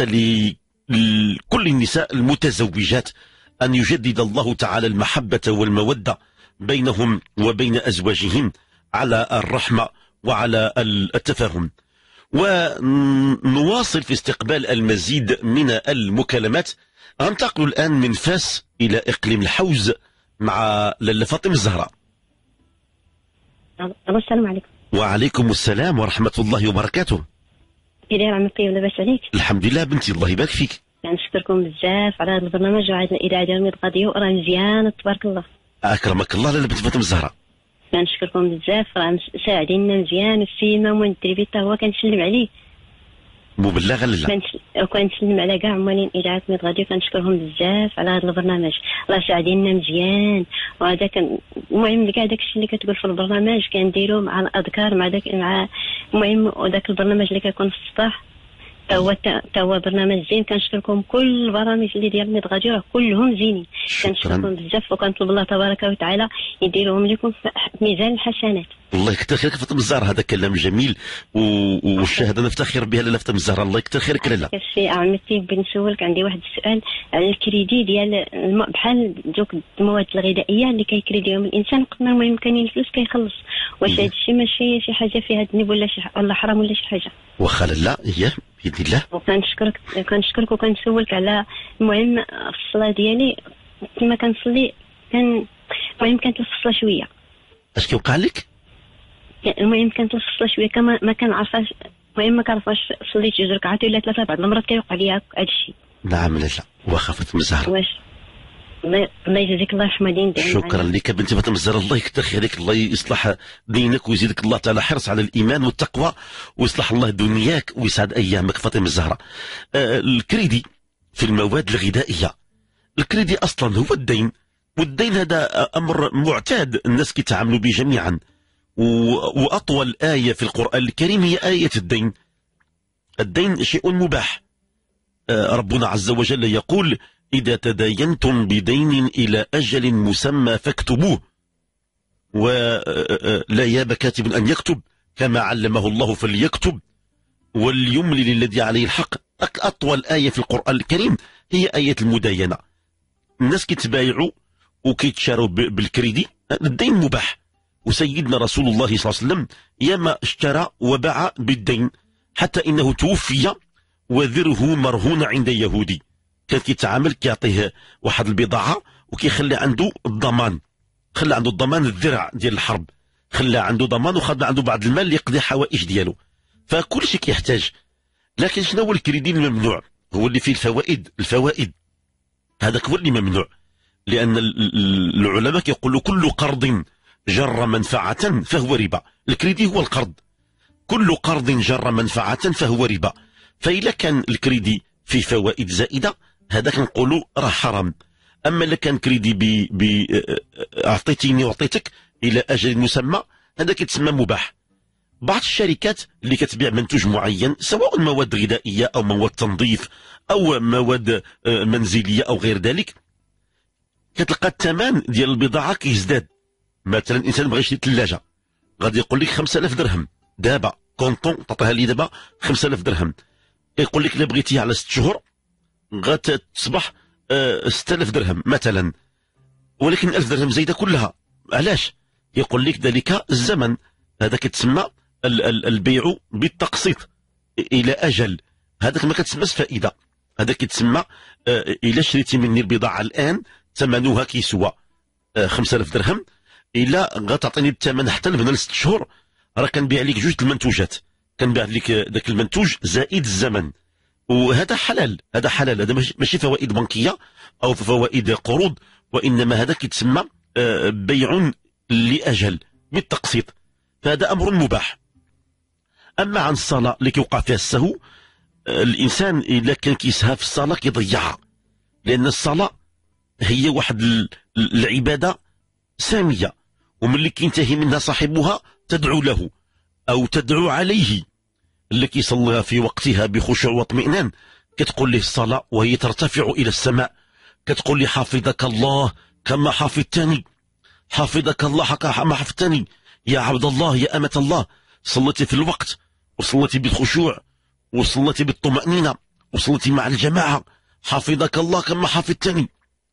لكل النساء المتزوجات أن يجدد الله تعالى المحبة والمودة بينهم وبين أزواجهم على الرحمة وعلى التفاهم. ونواصل في استقبال المزيد من المكالمات. ننتقل الآن من فاس إلى إقليم الحوز مع لاله فاطمة الزهراء. السلام عليكم. وعليكم السلام ورحمة الله وبركاته. كي داير عمي طيب لاباس عليك؟ الحمد لله بنتي، الله يبارك فيك. كنشكركم بزاف على هذا البرنامج وعلى الإذاعة ديال ميد غاديو، راه مزيان تبارك الله. أكرمك الله لاله بنت فاطمة الزهراء. كنشكركم بزاف، راه ساعدينا مزيان. السيما والدربي حتى هو كنسلم عليه مبلغا لله، وكنسلم على كاع عمالين اذاعه ميد غاديو، كنشكرهم بزاف على هذا البرنامج، راه ساعدينا مزيان. وهذا كان المهم كاع داك الشيء اللي كتقول في البرنامج كنديرو مع الاذكار مع داك مع المهم وداك البرنامج اللي كيكون في الصباح تا هو تا هو برنامج زين. كنشكركم كل البرامج اللي ديال ميد غاديو راه كلهم زينين، كنشكركم بزاف وكنطلب الله تبارك وتعالى يديرهم لكم في ميزان الحسنات. الله يكثر خيرك فاطمه الزهراء، هذا كلام جميل والشهاده نفتخر بها لاله فاطمه الزهراء، الله يكثر خيرك لاله. كشي عمتي بنسولك، عندي واحد السؤال على الكريدي ديال بحال دوك المواد الغذائيه اللي كيكريديهم الانسان قبل ما يمكن الفلوس كيخلص، واش هذا الشيء ماشي شي حاجه فيها ذنب ولا شي ولا حرام ولا شي حاجه؟ واخا لا هي باذن الله. وكنشكرك كنشكرك وكنسولك على المهم في الصلاه ديالي كما كنصلي كان المهم كانت الفصله شويه. اش كيوقع لك؟ المهم كانت الفصله شويه كما ما كنعرفاش، المهم ما كنعرفاش صليت جوج ركعات ولا ثلاثه، بعض المرات كيوقع لي هذا الشيء. نعم لا واخا فاطمه الزهراء. واش الله يجزيك الله حمدين. شكرا لك بنتي فاطمه الزهراء، الله يكثر خيرك، الله يصلح دينك ويزيدك الله تعالى حرص على الايمان والتقوى، ويصلح الله دنياك ويسعد ايامك فاطمه الزهراء. آه الكريدي في المواد الغذائيه، الكريدي اصلا هو الدين، والدين هذا امر معتاد الناس كيتعاملوا به جميعا، واطول ايه في القران الكريم هي ايه الدين. الدين شيء مباح، آه ربنا عز وجل يقول إذا تداينتم بدين إلى أجل مسمى فاكتبوه، ولا ياب كاتب أن يكتب كما علمه الله فليكتب وليملل الذي عليه الحق. أطول آية في القرآن الكريم هي آية المداينة. الناس كيتبايعوا وكيتشاروا بالكريدي، الدين مباح، وسيدنا رسول الله صلى الله عليه وسلم ياما اشترى وباع بالدين، حتى إنه توفي وذره مرهون عند يهودي، كان كيتعامل كيعطيه واحد البضاعة وكيخلي عنده الضمان، خلى عنده الضمان الذرع ديال الحرب، خلى عنده ضمان وخد عنده بعض المال ليقضي حوائج ديالو، فكل شيء كيحتاج. لكن شنو هو الكريدي الممنوع؟ هو اللي فيه الفوائد، الفوائد هذاك هو اللي ممنوع. لأن العلماء يقولوا كل قرض جر منفعة فهو ربا. الكريدي هو القرض، كل قرض جر منفعة فهو ربا. فإذا كان الكريدي في فوائد زائدة هذا كنقولوا راه حرام. أما إذا كان كريدي ب ب أعطيتيني وأعطيتك إلى أجل مسمى هذا كيتسمى مباح. بعض الشركات اللي كتبيع منتوج معين سواء مواد غذائية أو مواد تنظيف أو مواد منزلية أو غير ذلك، كتلقى الثمن ديال البضاعة كيزداد. مثلا الإنسان بغى يشري ثلاجة غادي يقول لك خمسة آلاف درهم، دابا كونطون تعطيها لي دابا خمسة آلاف درهم، يقول لك إلا بغيتيها على ست شهور غتصبح آه ستة آلاف درهم مثلا، ولكن ألف درهم زايدة كلها. علاش؟ يقول لك ذلك الزمن، هذا كتسمى البيع بالتقسيط إلى أجل، هذاك ما كتسمىش فائدة، هذا كتسمى آه إلا شريتي مني البضاعة الآن ثمنها كيسوى آه خمسة آلاف درهم، إلا غتعطيني الثمن حتى لبنا لست شهور راه كنبيع لك جوج المنتوجات، كنبيع لك ذاك المنتوج زائد الزمن، وهذا حلال. هذا حلال، هذا ماشي فوائد بنكية أو فوائد قروض، وإنما هذا كيتسمى بيع لأجل بالتقسيط، فهذا أمر مباح. أما عن الصلاة اللي كيوقع فيها السهو، الإنسان إذا كان كيسهى في الصلاة كيضيعها، لأن الصلاة هي واحد العبادة سامية، وملي كينتهي منها صاحبها تدعو له أو تدعو عليه. اللي كيصليها في وقتها بخشوع واطمئنان كتقول له الصلاة وهي ترتفع إلى السماء، كتقول لي حفظك الله كما حفظتني، حفظك الله كما حفظتني يا عبد الله يا أمة الله، صليتي في الوقت وصليتي بالخشوع وصليتي بالطمأنينة وصليتي مع الجماعة، حفظك الله كما حفظتني.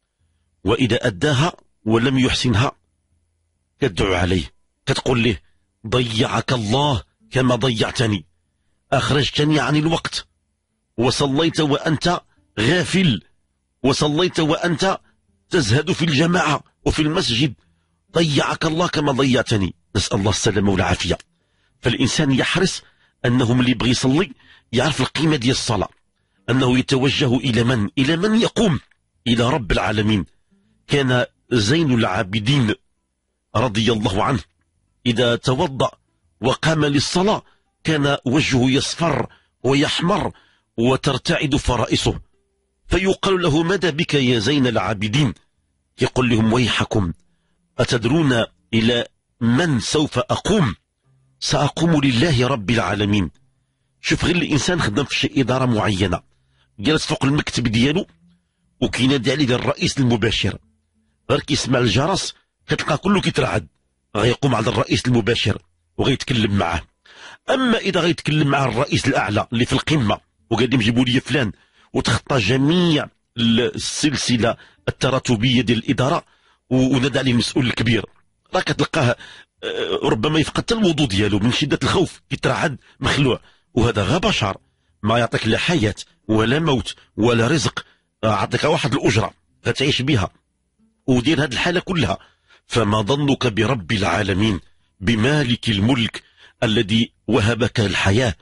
وإذا أداها ولم يحسنها كتدعو عليه، كتقول له ضيعك الله كما ضيعتني، أخرجتني عن الوقت وصليت وأنت غافل، وصليت وأنت تزهد في الجماعة وفي المسجد، ضيعك الله كما ضيعتني. نسأل الله السلامة والعافية. فالإنسان يحرص أنه ملي يبغي يصلي يعرف القيمة ديال الصلاة، أنه يتوجه إلى من؟ إلى من يقوم إلى رب العالمين. كان زين العابدين رضي الله عنه إذا توضأ وقام للصلاة كان وجهه يصفر ويحمر وترتعد فرائصه، فيقال له ماذا بك يا زين العابدين؟ يقول لهم ويحكم أتدرون إلى من سوف أقوم؟ سأقوم لله رب العالمين. شوف غير الإنسان خدم في شي إدارة معينة، جلس فوق المكتب ديالو وكينادي عليه الرئيس المباشر، غير كيسمع الجرس كتلقى كله كيترعد، غيقوم على الرئيس المباشر وغيتكلم معه. أما إذا غيتكلم مع الرئيس الأعلى اللي في القمة وقال لهم جيبوا لي فلان وتخطى جميع السلسلة التراتبية ديال الإدارة ونادى عليه المسؤول الكبير، راه كتلقاه ربما يفقد الوضوء ديالو من شدة الخوف، كيترعد مخلوع. وهذا غا بشر ما يعطيك لا حياة ولا موت ولا رزق، عطيك واحد الأجرة غتعيش بها ودير هذه الحالة كلها. فما ظنك برب العالمين بمالك الملك الذي وهبك الحياة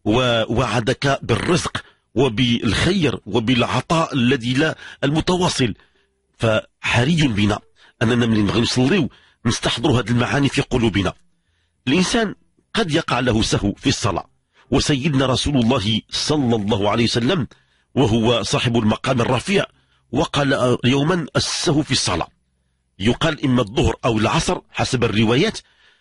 ووعدك بالرزق وبالخير وبالعطاء الذي لا المتواصل. فحري بنا أننا من نبغي نصليو نستحضر هذه المعاني في قلوبنا. الإنسان قد يقع له سهو في الصلاة، وسيدنا رسول الله صلى الله عليه وسلم وهو صاحب المقام الرفيع وقال يوما السهو في الصلاة، يقال إما الظهر أو العصر حسب الروايات.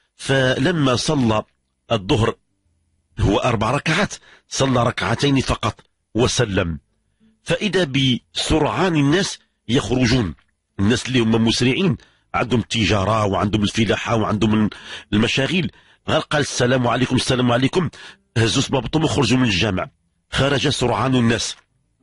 فلما صلى الظهر هو أربع ركعات صلى ركعتين فقط وسلم، فإذا بسرعان الناس يخرجون، الناس اللي هم مسرعين عندهم التجارة وعندهم الفلاحة وعندهم المشاغل، غير قال السلام عليكم السلام عليكم هزوا صبابطهم وخرجوا من الجامع. خرج سرعان الناس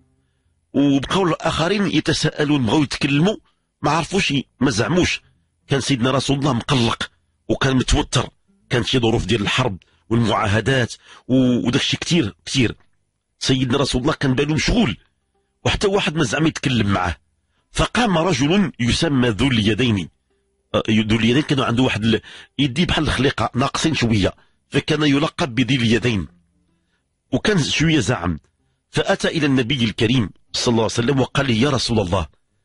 وبقوا الآخرين يتساءلون، بغاو يتكلموا ما عرفوش ما زعموش. كان سيدنا رسول الله مقلق وكان متوتر، كانت شي ظروف ديال الحرب والمعاهدات وداك الشيء كتير كتير. سيدنا رسول الله كان باله مشغول وحتى واحد ما زعم يتكلم معه. فقام رجل يسمى ذو اليدين، ذو اليدين كانوا عنده واحد يدي بحال الخليقة ناقصين شوية، فكان يلقب بذي اليدين وكان شوية زعم. فأتى إلى النبي الكريم صلى الله عليه وسلم وقال لي يا رسول الله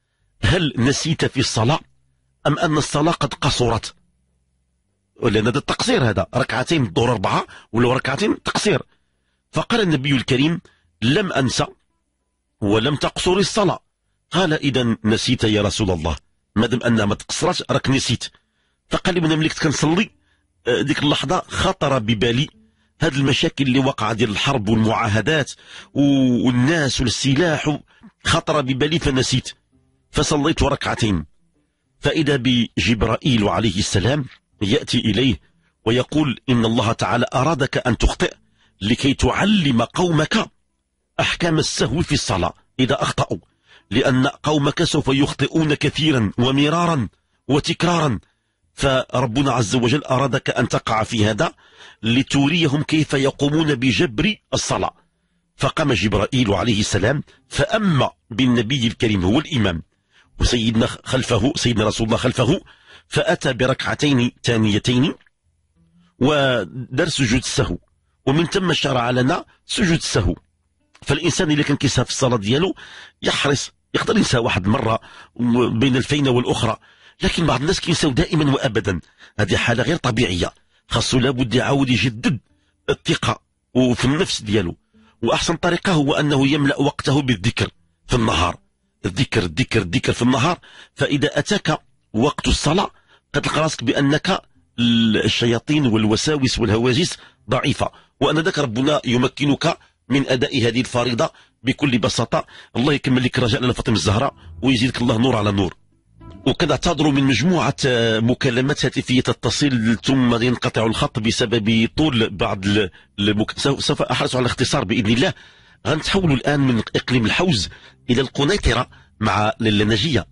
هل نسيت في الصلاة أم أن الصلاة قد قصرت؟ لأن هذا التقصير، هذا ركعتين الظهر أربعة ولو ركعتين تقصير. فقال النبي الكريم لم أنسى ولم تقصر الصلاة. قال إذا نسيت يا رسول الله، مادام أنها ما تقصرت راك نسيت. فقال لي من ملي كنت كنصلي ديك اللحظة خطر ببالي هذه المشاكل اللي وقع ديال الحرب والمعاهدات والناس والسلاح، خطر ببالي فنسيت، فصليت ركعتين. فإذا بجبرائيل عليه السلام يأتي إليه ويقول إن الله تعالى أرادك أن تخطئ لكي تعلم قومك أحكام السهو في الصلاة إذا أخطأوا، لأن قومك سوف يخطئون كثيرا ومرارا وتكرارا، فربنا عز وجل أرادك أن تقع في هذا لتوريهم كيف يقومون بجبر الصلاة. فقام جبرائيل عليه السلام فأما بالنبي الكريم هو الإمام وسيدنا خلفه سيدنا رسول الله خلفه، فأتى بركعتين ثانيتين ودار سجود السهو، ومن ثم شرع لنا سجود السهو. فالإنسان اللي كان كيسها في الصلاة ديالو يحرص، يقدر ينسى واحد مرة بين الفينة والأخرى، لكن بعض الناس كينساو دائما وأبدا. هذه حالة غير طبيعية، خاصو لابد يعاود يجدد الثقة وفي النفس ديالو. وأحسن طريقة هو أنه يملأ وقته بالذكر في النهار، الذكر الذكر الذكر في النهار. فإذا أتاك وقت الصلاة قد تلقى راسك بأنك الشياطين والوساوس والهواجس ضعيفة، وأن ذاك ربنا يمكنك من أداء هذه الفريضة بكل بساطة. الله يكمل لك رجاء لفاطمة الزهراء ويزيدك الله نور على نور. وقد اعتذروا من مجموعة مكالمات هاتفية تتصل ثم ينقطع الخط بسبب طول بعض المك... سوف أحرص على الاختصار بإذن الله. غنتحولوا الآن من إقليم الحوز إلى القنيطرة مع لاله نجية.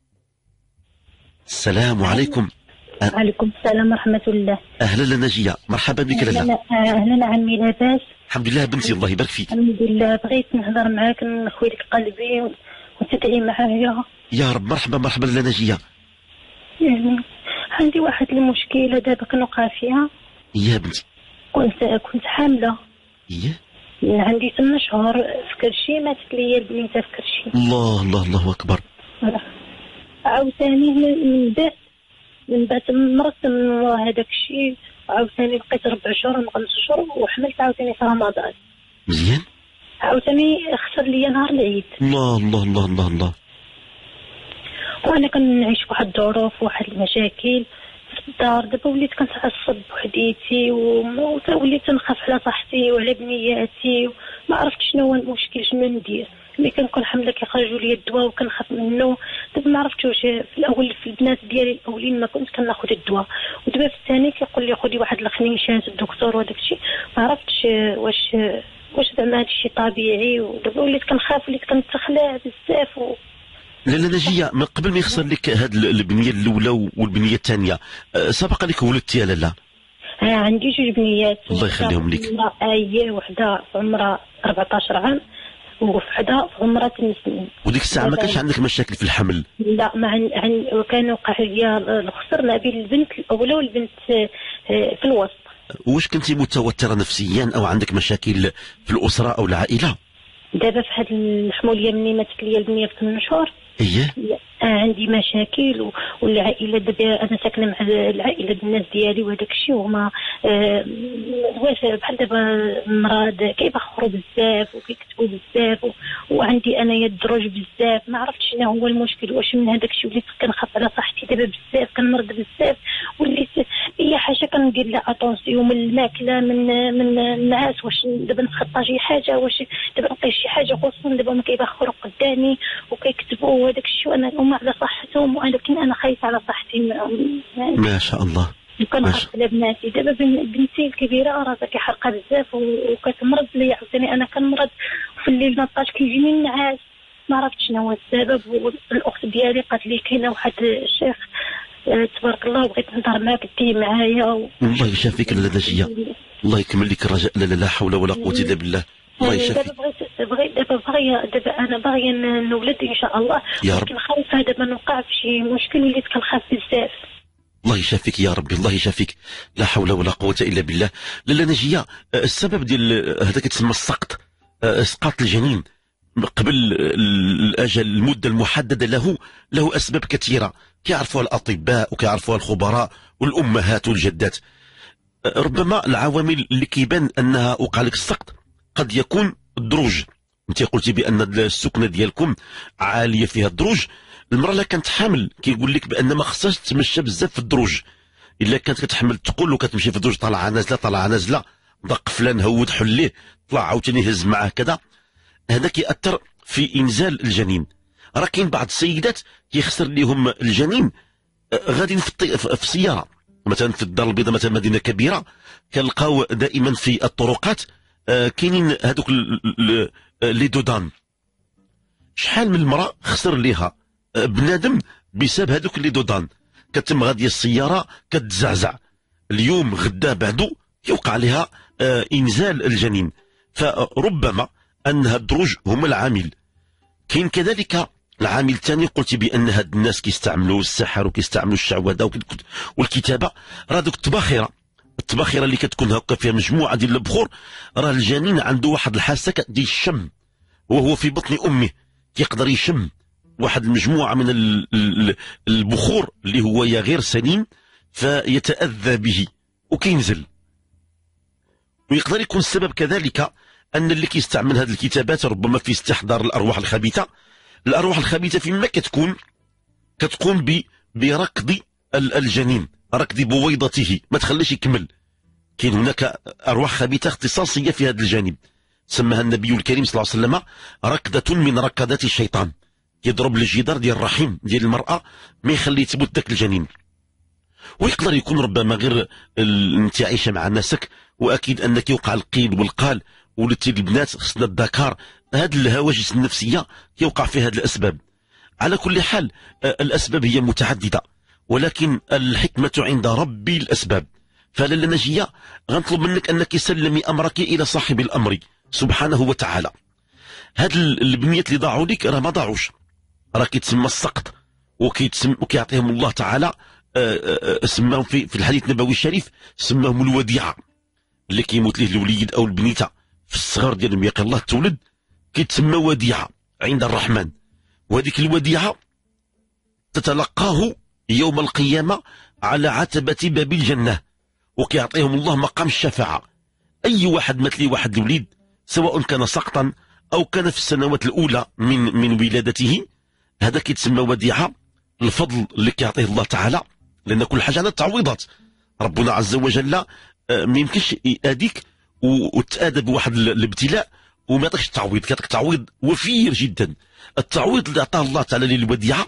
السلام عليكم. وعليكم السلام ورحمة الله. أهلا نجية، مرحبا بك لاله. أهلا عمي، لاباس؟ الحمد لله بنتي، الله يبارك فيك. الحمد لله. بغيت نهضر معاك نخوي لك قلبي وتدعي معايا. يا رب. مرحبا مرحبا لاله نجية. يعني عندي واحد المشكلة دابا كنوقع فيها. يا بنتي. كنت كنت حاملة. ايه. عندي ثمان شهور في كرشي، ماتت ليا البنيته في كرشي. الله الله الله أكبر. عاوتاني من بعد من بعد مرضت من هذاك الشيء، عاوتاني بقيت ربع شهور من خمس شهور وحملت عاوتاني في رمضان. مزيان. عاوتاني خسر ليا نهار العيد. الله الله الله الله الله. وانا كنعيش واحد الظروف وواحد المشاكل في الدار. دابا وليت كنتعصب بوحديتي ووليت نخاف على صحتي وعلى بنياتي، ما عرفتش شنو هو المشكل، شنو ندير. ملي كنكون حامله كيخرجوا لي الدواء وكنخاف منه. دابا ما عرفتش واش في الاول في البنات ديالي الاولين ما كنت كناخذ الدواء، ودابا في الثاني كيقول لي خذي واحد الخنيشات الدكتور وداك الشيء. ما عرفتش واش واش زعما هذا الشيء طبيعي. ودابا وليت كنخاف، وليت كنتخلع بزاف و... لاله نجية، من قبل ما يخسر لك هاد البنيه الاولى والبنيه الثانيه، سبق لك ولدتي يا لاله؟ ها عندي جوج بنيات. الله يخليهم لك. هي وحده في عمرها أربعطاش عام ووحده في عمرها ثمان سنين. وديك الساعه ما كانش عندك مشاكل في الحمل؟ لا، ما عن... عن... كان وقع لي الخسر ما بين البنت الاولى والبنت في الوسط. واش كنتي متوتره نفسيا او عندك مشاكل في الاسره او العائله؟ دابا في هذه الحموليه مني ماتت لي البنيه في ثمان شهور. ايه. عندي مشاكل والعائله دابا انا ساكنه مع العائله الناس ديالي وهذاك الشيء، وهما آه واش بحال دابا المرض كيبخروا بزاف وكيكتبوا بزاف، وعندي انايا الدروج بزاف. ما عرفتش شنو هو المشكل، واش من هذاك الشيء وليت كنخاف على صحتي دابا بزاف، كنمرض بزاف، وليت اي حاجه كندير لها اتونسيون، من الماكله من من النعاس، واش دابا نتخطى شي حاجه، واش دابا نلقى شي حاجه، خصوصا دابا ما كيبخروا قدامي وكيكتبوا هذاك الشيء، وانا هما على صحتهم ولكن انا خايفه على صحتي. ما شاء الله. كنخاف على بناتي. دابا بنتي الكبيره راسها كيحرقها بزاف وكتمرض ليا، عاوتاني انا كنمرض وفي الليل ما بقاش كيجيني النعاس. ما عرفتش شنو هو السبب. والاخت ديالي قالت لي كاينه واحد الشيخ تبارك الله بغيت نهضر معاك دي معايا. الله يشافيك لاله نجية، الله يكمل لك الرجاء. لا لا حول ولا قوه الا بالله. الله يشافيك. دابا بغيت بغيت دابا باغيه دابا انا باغيه نولد ان شاء الله، ولكن خايفه دابا نوقع في شي مشكل، وليت كنخاف بزاف. الله يشافيك يا ربي، الله يشافيك. لا حول ولا قوه الا بالله. لاله نجية، السبب ديال هذا كيتسمى السقط، اسقاط الجنين، قبل الأجل المدة المحددة له له أسباب كثيرة كيعرفوها الأطباء وكيعرفوها الخبراء والأمهات والجدات. ربما العوامل اللي كيبان أنها وقع لك السقط قد يكون الدروج. انت قلتي بأن السكنة ديالكم عالية فيها الدروج. المرأة اللي كانت حامل كيقول لك بأن ما خصهاش تمشى بزاف في الدروج. إلا كانت كتحمل تقول وكتمشي في الدروج طالعة نازلة طالعة نازلة، دق فلان هود حليه طلع عاوتاني هز معاه كذا، هذا كيأثر في إنزال الجنين. راه كاين بعض السيدات كيخسر ليهم الجنين غاديين في, الطي... في السيارة مثلا في الدار البيضاء مثلا مدينة كبيرة كنلقاو دائما في الطرقات آه كاينين هذوك لي دودان. شحال من المرأة خسر ليها آه بنادم بسبب هذوك لي دودان، كتم غادية السيارة كتزعزع اليوم غدا بعدو يوقع لها آه إنزال الجنين. فربما أن هاد الدروج هما العامل. كاين كذلك العامل الثاني قلت بأن هاد الناس كيستعملوا السحر وكيستعملوا الشعوذة والكتابة، راه دوك الطباخرة الطباخرة اللي كتكون هكا فيها مجموعة ديال البخور، راه الجنين عنده واحد الحاسة ديال الشم وهو في بطن أمه كيقدر يشم واحد المجموعة من البخور اللي هو يا غير سليم فيتأذى به وكينزل. ويقدر يكون السبب كذلك أن اللي كيستعمل هذه الكتابات ربما في استحضار الأرواح الخبيثة. الأرواح الخبيثة فيما كتكون كتقوم بركض الجنين، ركض بويضته ما تخليش يكمل. كاين هناك أرواح خبيثة اختصاصية في هذا الجانب سماها النبي الكريم صلى الله عليه وسلم ركضة من ركضات الشيطان، يضرب الجدار ديال الرحم ديال المرأة ما يخلي يثبت ذاك الجنين. ويقدر يكون ربما غير انت عايشه مع ناسك واكيد انك يوقع القيل والقال ولدتي البنات خصنا الذكر، هذه الهواجس النفسيه يوقع في هذه الاسباب. على كل حال الاسباب هي متعدده ولكن الحكمه عند ربي الاسباب. فلالا نجيه غنطلب منك انك سلمي امرك الى صاحب الامر سبحانه وتعالى. هاد البنيات اللي ضاعوا لك راه ما ضاعوش، راه كيتسمى السقط وكيتسمى وكيعطيهم الله تعالى سماهم في في الحديث النبوي الشريف سماهم الوديعه. اللي كيموت ليه الوليد او البنيته في الصغر ديالهم يقي الله تولد كيتسمى وديعه عند الرحمن، وهذيك الوديعه تتلقاه يوم القيامه على عتبه باب الجنه وكيعطيهم الله مقام الشفاعه. اي واحد مات ليه واحد الوليد سواء كان سقطا او كان في السنوات الاولى من من ولادته، هذا كيتسمى وديعه. الفضل اللي كيعطيه الله تعالى، لان كل حاجه على التعويضات. ربنا عز وجل ما يمكنش يأديك وتأدى بواحد الابتلاء وما يعطيكش التعويض، كيعطيك تعويض وفير جدا. التعويض اللي عطاه الله تعالى للوديعه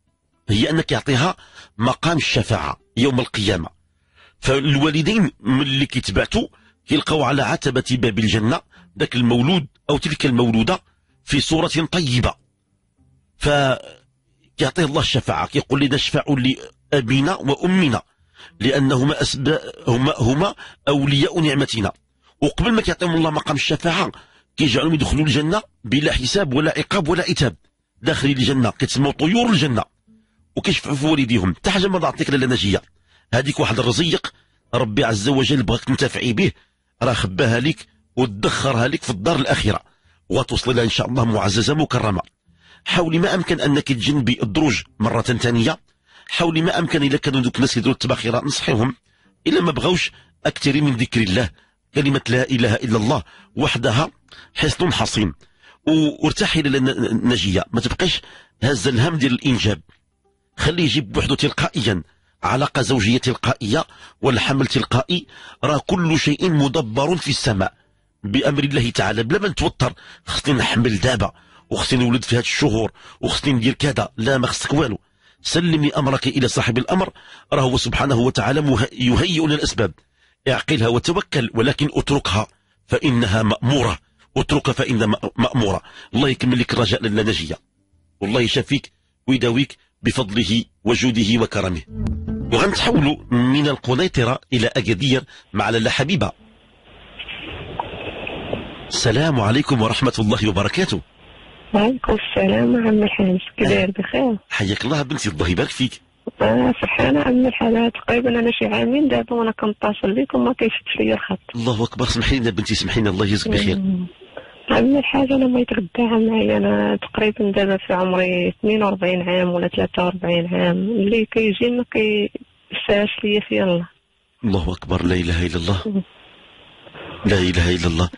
هي انك يعطيها مقام الشفاعه يوم القيامه. فالوالدين ملي كيتبعتوا كيلقاو على عتبه باب الجنه ذاك المولود او تلك المولوده في صوره طيبه، ف يعطيه الله الشفاعة. كيقول لنا اشفعوا لأبينا وأمنا لأنهما أسباب هما هما أولياء نعمتنا. وقبل ما كيعطيهم الله مقام الشفاعة كيجعلهم يدخلوا الجنة بلا حساب ولا عقاب ولا عتاب. داخلين الجنة كتسموا طيور الجنة وكيشفعوا في والديهم. حتى حاجة ما ضاعتك لالا نجية، هذيك واحد الرزيق ربي عز وجل بغاك تنتفعي به، راه خباها لك وتدخرها لك في الدار الآخرة وتوصل لها إن شاء الله معززة مكرمة. حاولي ما امكن انك تجنبي الدروج مره ثانيه، حاولي ما امكن الا كانوا دوك الناس يديروا التباخره نصحيهم الا ما بغاوش اكثري من ذكر الله. كلمه لا اله الا الله وحدها حصن حصين. وارتاحي للنجيه، ما تبقيش هز الهم ديال الانجاب، خليه يجيب بوحده تلقائيا. علاقه زوجيه تلقائيه والحمل تلقائي، راه كل شيء مدبر في السماء بامر الله تعالى بلا ما نتوتر. خصني نحمل دابا وخصني نولد في هاد الشهور وخصني ندير كذا، لا ما خصك والو. سلمي امرك الى صاحب الامر، راه هو سبحانه وتعالى يهيئ الاسباب. اعقلها وتوكل ولكن اتركها فانها ماموره، اتركها فانها ماموره. الله يكمل لك الرجاء لالا نجيه، والله يشافيك ويداويك بفضله وجوده وكرمه. وغنتحولوا من القنيطره الى اكادير مع لالا حبيبه. السلام عليكم ورحمه الله وبركاته. وعليكم السلام عم الحاج، كي داير بخير؟ حياك الله بنتي، الله يبارك فيك. انا فرحانه عم الحاج، تقريبا انا شي عامين دابا وانا كنتصل بكم ما كيشدش ليا الخط. الله اكبر، سمحي لنا بنتي سمحي لنا، الله يجزيك بخير. عمي الحاجة أنا بغيت غداها معايا. أنا تقريبا دابا في عمري اثنين وأربعين عام ولا ثلاثة وأربعين عام، اللي كيجي ما كيساش ليا فيا الله. الله أكبر، لا إله إلا الله، لا إله إلا الله.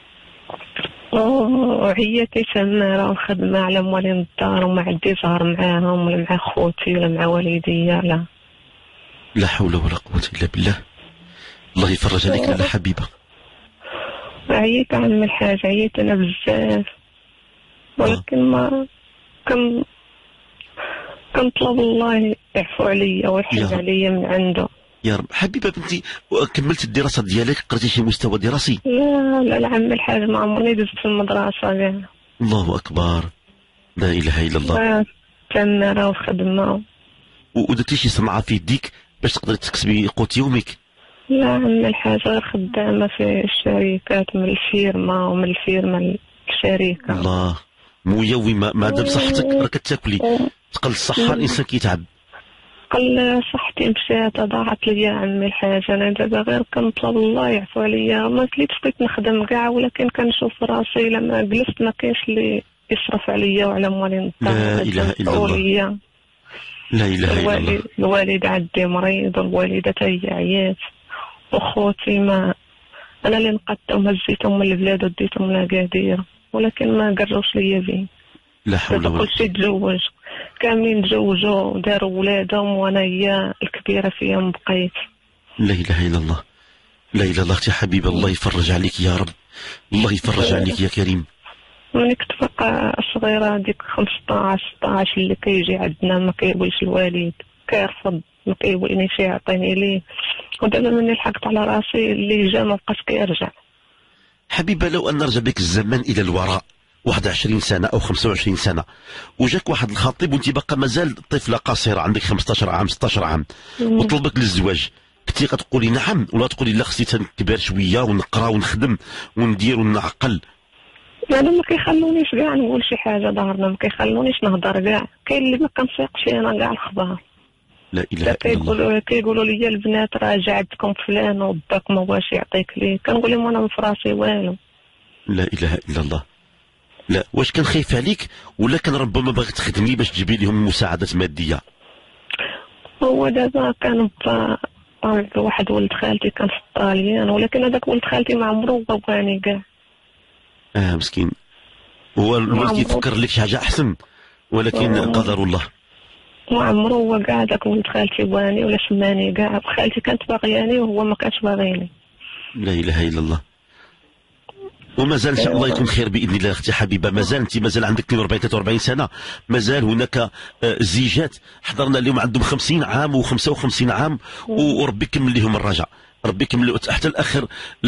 وعياتي تمارة والخدمة على موالين الدار وما عندي زهر معاهم ولا مع خوتي ولا مع والديا. لا لا حول ولا قوة إلا بالله. الله يفرج عليك لاله حبيبة. عييت عمي الحاج، عييت أنا بزاف، ولكن ما كان كنطلب الله يعفو عليا ويحفظ عليا من عنده. يا رب. حبيبة بنتي، كملت الدراسة ديالك؟ قريتي شي مستوى دراسي؟ لا لا لا عمي الحاج، ما عمرني دزت في المدرسة كاع. الله أكبر، لا إله إلا الله. تمارة والخدمة. ودرتي شي صنعة في يديك باش تقدري تكسبي قوت يومك؟ لا عمي الحاج، غير خدامة في الشركات، من الفيرما ومن الفيرما الشركة. الله، مويوي ما دام صحتك راك تاكلي. تقل الصحة الإنسان كيتعب. قل صحتي مشات ضاعت ليا عمي الحاج. انا دابا غير كنطلب الله يعفو عليا. ما كليتش بغيت نخدم كاع، ولكن كنشوف راسي لما جلست ما كاينش اللي يصرف عليا وعلى موالين الدار. لا اله الا الله، لا اله الا الله. الوالد عندي مريض والوالده حتى هي عيات، وخوتي ما انا اللي نقدتهم هزيتهم من البلاد وديتهم لاكادير، ولكن ما قروش ليا بيه. لا حول ولا قوة. كلشي تزوج، كاملين تزوجوا وداروا ولادهم، وانا هي الكبيره فيهم بقيت. لا اله الا الله، لا اله الا الله. اختي حبيبه، الله يفرج عليك يا رب، الله يفرج عليك يا كريم. ملي كنت باقا صغيره ديك خمسطاش ستطاش اللي كيجي عندنا ما كيبغيش الوالد، كيرفض، ما كيبغينيش يعطيني ليه. ودابا ملي لحقت على راسي اللي جا ما بقاش كيرجع. حبيبه، لو ان نرجع بك الزمن الى الوراء واحد وعشرين سنة أو خمسة وعشرين سنة، وجاك واحد الخطيب وانت باقا مازال طفلة قصيرة عندك خمسطاش عام ستطاش عام وطلبك للزواج، كنتي غتقولي نعم ولا تقولي لا خصني تنكبر شوية ونقرا ونخدم وندير ونعقل؟ انا ما كيخلونيش كاع نقول شي حاجة، ظهرنا ما كيخلونيش نهضر كاع، كاين اللي ما كنسيقش انا كاع الخبار. لا اله الا الله. كيقولوا لي البنات راه جا عندكم فلان وباك ما بغاش يعطيك ليه، كنقول لهم انا في راسي والو. لا اله الا الله. لا، واش كان خايف عليك ولا كان ربما باغي تخدمي باش تجيبي لهم مساعدات ماديه؟ هو دابا كان واحد ولد خالتي كان في الطاليان، ولكن هذاك ولد خالتي ما عمرو بغاني كاع. اه مسكين، هو الولد كيفكر لك شي حاجه احسن، ولكن قدر الله. ما عمرو هو كاع داك ولد خالتي بغاني ولا سماني كاع، خالتي كانت باغياني وهو ما كانش باغيني. لا اله الا الله. ومازال ان شاء الله يكون خير باذن الله اختي حبيبه. مازال انت مازال عندك اثنين وأربعين ثلاثة وأربعين سنه، مازال هناك زيجات حضرنا اليوم عندهم خمسين عام وخمسة وخمسين عام، وربي يكمل لهم الرجاء، ربي يكمل حتى الاخر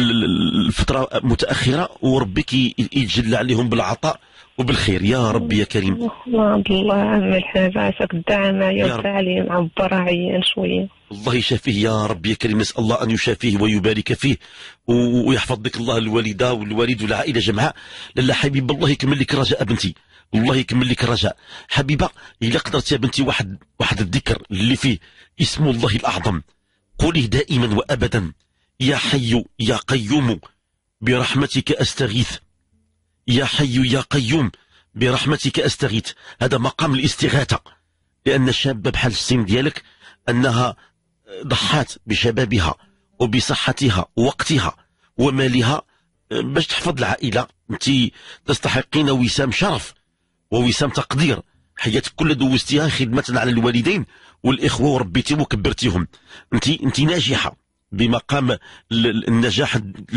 الفتره متاخره، وربي يتجلى عليهم بالعطاء وبالخير يا ربي يا كريم. الله عمي الحاج، عساك الدعاء معايا وتعالي معبر عيان شويه. الله يشافيه يا رب يا كريم، نسأل الله أن يشافيه ويبارك فيه ويحفظ لك الله الوالدة والوالد والعائلة جمعاء. لا حبيبة، الله يكمل لك الرجاء بنتي، الله يكمل لك الرجاء. حبيبة، إذا قدرت يا بنتي واحد واحد الذكر اللي فيه اسم الله الأعظم، قوليه دائما وأبدا: يا حي يا قيوم برحمتك أستغيث، يا حي يا قيوم برحمتك أستغيث. هذا مقام الاستغاثة، لأن الشابة بحال السن ديالك أنها ضحات بشبابها وبصحتها ووقتها ومالها باش تحفظ العائلة. انت تستحقين وسام شرف ووسام تقدير، حياتك كلها دوزتيها خدمة على الوالدين والإخوة وربيتيهم وكبرتيهم. انت انت ناجحة بمقام النجاح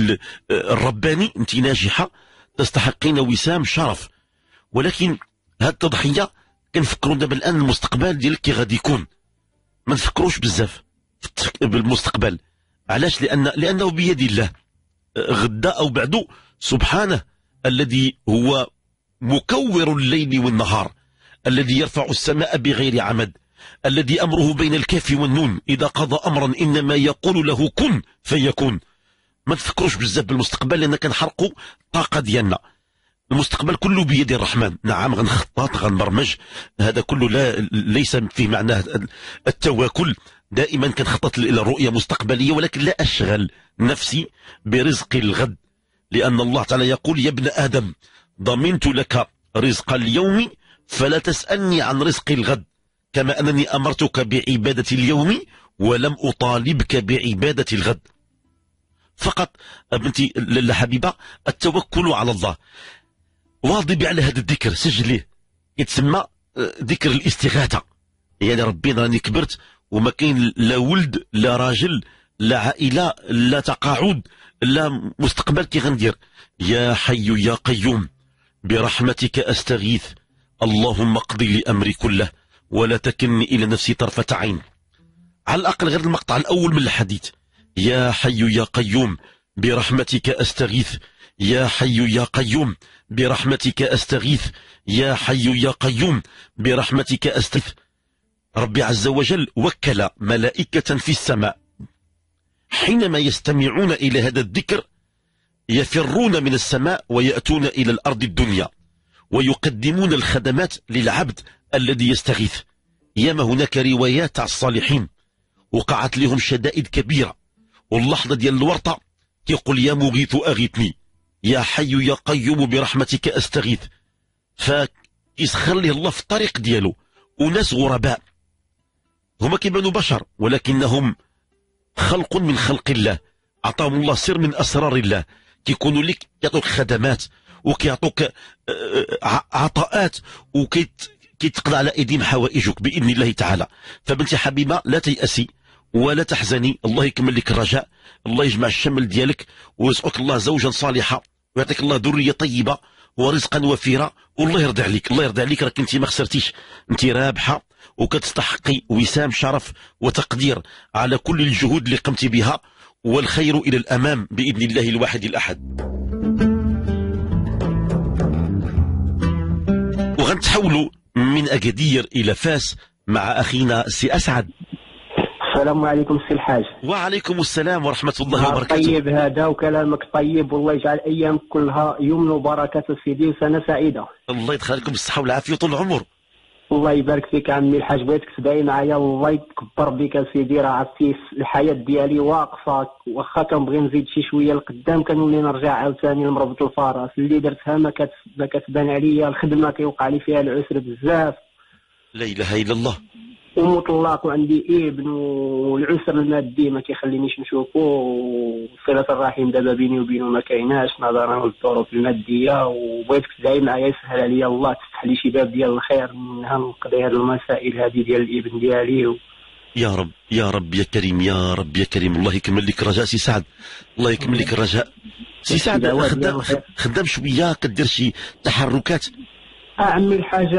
الرباني، انت ناجحة تستحقين وسام شرف. ولكن هذه التضحية كنفكروا دابا الآن المستقبل ديالك كي غادي يكون، ما نفكروش بزاف بالمستقبل. علاش؟ لأن لأنه بيد الله، غدا أو بعده سبحانه، الذي هو مكور الليل والنهار، الذي يرفع السماء بغير عمد، الذي أمره بين الكاف والنون، إذا قضى أمرا إنما يقول له كن فيكون. ما نفكروش بزاف بالمستقبل لأن كنحرقوا الطاقة ديالنا. المستقبل كله بيد الرحمن. نعم غنخطط غنبرمج، هذا كله لا ليس فيه معناه التواكل. دائما كنخطط الى رؤيه مستقبليه، ولكن لا اشغل نفسي برزق الغد، لأن الله تعالى يقول يا ابن آدم ضمنت لك رزق اليوم فلا تسألني عن رزق الغد، كما أنني أمرتك بعبادة اليوم ولم أطالبك بعبادة الغد. فقط بنتي الحبيبة التوكل على الله. واظبي على هذا الذكر، سجليه، يتسمى ذكر الاستغاثة. يعني ربنا راني كبرت وما كاين لا ولد لا راجل لا عائلة لا تقاعد لا مستقبل، كي غندير يا حي يا قيوم برحمتك أستغيث اللهم اقضي لي أمري كله ولا تكلني إلى نفسي طرفة عين. على الأقل غير المقطع الأول من الحديث، يا حي يا قيوم برحمتك أستغيث، يا حي يا قيوم برحمتك أستغيث، يا حي يا قيوم برحمتك أستغيث. ربي عز وجل وكل ملائكة في السماء حينما يستمعون إلى هذا الذكر يفرون من السماء ويأتون إلى الأرض الدنيا ويقدمون الخدمات للعبد الذي يستغيث. ياما هناك روايات على الصالحين وقعت لهم شدائد كبيرة، واللحظة ديال الورطة يقول يا مغيث أغيثني، يا حي يا قيوم برحمتك أستغيث. فيسخر له الله في الطريق ديالو وناس غرباء هما كيبانوا بشر ولكنهم خلق من خلق الله، أعطاهم الله سر من أسرار الله، كيكونوا لك يعطوك خدمات وكيعطوك عطاءات وكيتقضى على أيديهم حوائجك بإذن الله تعالى. فبنتي حبيبة لا تيأسي ولا تحزني، الله يكمل لك الرجاء، الله يجمع الشمل ديالك ويرزقك الله زوجا صالحا ويعطيك الله ذرية طيبة ورزقا وفيرا، والله يرضى عليك. الله يرضى عليك، راك انت ما خسرتيش، انت رابحة وكتستحقي وسام شرف وتقدير على كل الجهود اللي قمت بها، والخير إلى الأمام بإذن الله الواحد الأحد. وغنتحولوا من أكادير إلى فاس مع أخينا سي أسعد. السلام عليكم سي الحاج. وعليكم السلام ورحمة الله وبركاته. طيب هذا وكلامك طيب، والله يجعل أيام كلها يمن وبركة سيدي وسنة سعيدة. الله يدخلكم بالصحة والعافية طول العمر. الله يبارك فيك عمي الحاج، بغيتك تدعي معايا الله يتكبر بك سيدي، راه عرفتي الحياة ديالي واقفة، واخا كنبغي نزيد شي شوية لقدام كنولي نرجع عاوتاني لمربط الفرس اللي درتها ما كت... ما كتبان عليا، الخدمة كيوقع لي فيها العسر بزاف. لا إله إلا الله. ومطلق وعندي ابن والعسر المادي ما كيخلينيش نشوفو، وصلة الرحم دابا بيني وبينه ما كايناش نظرا للظروف المادية، وبغيتك تدعي معايا يسهل عليا الله، تفتح لي شي باب ديال الخير منها نقضي هاد المسائل هذه ديال الابن ديالي و... يا رب يا رب يا كريم يا رب يا كريم. الله يكمل لك الرجاء سي سعد، الله يكمل لك الرجاء سي سعد. خدام خدام شوية كدير شي تحركات؟ اه عمي الحاجة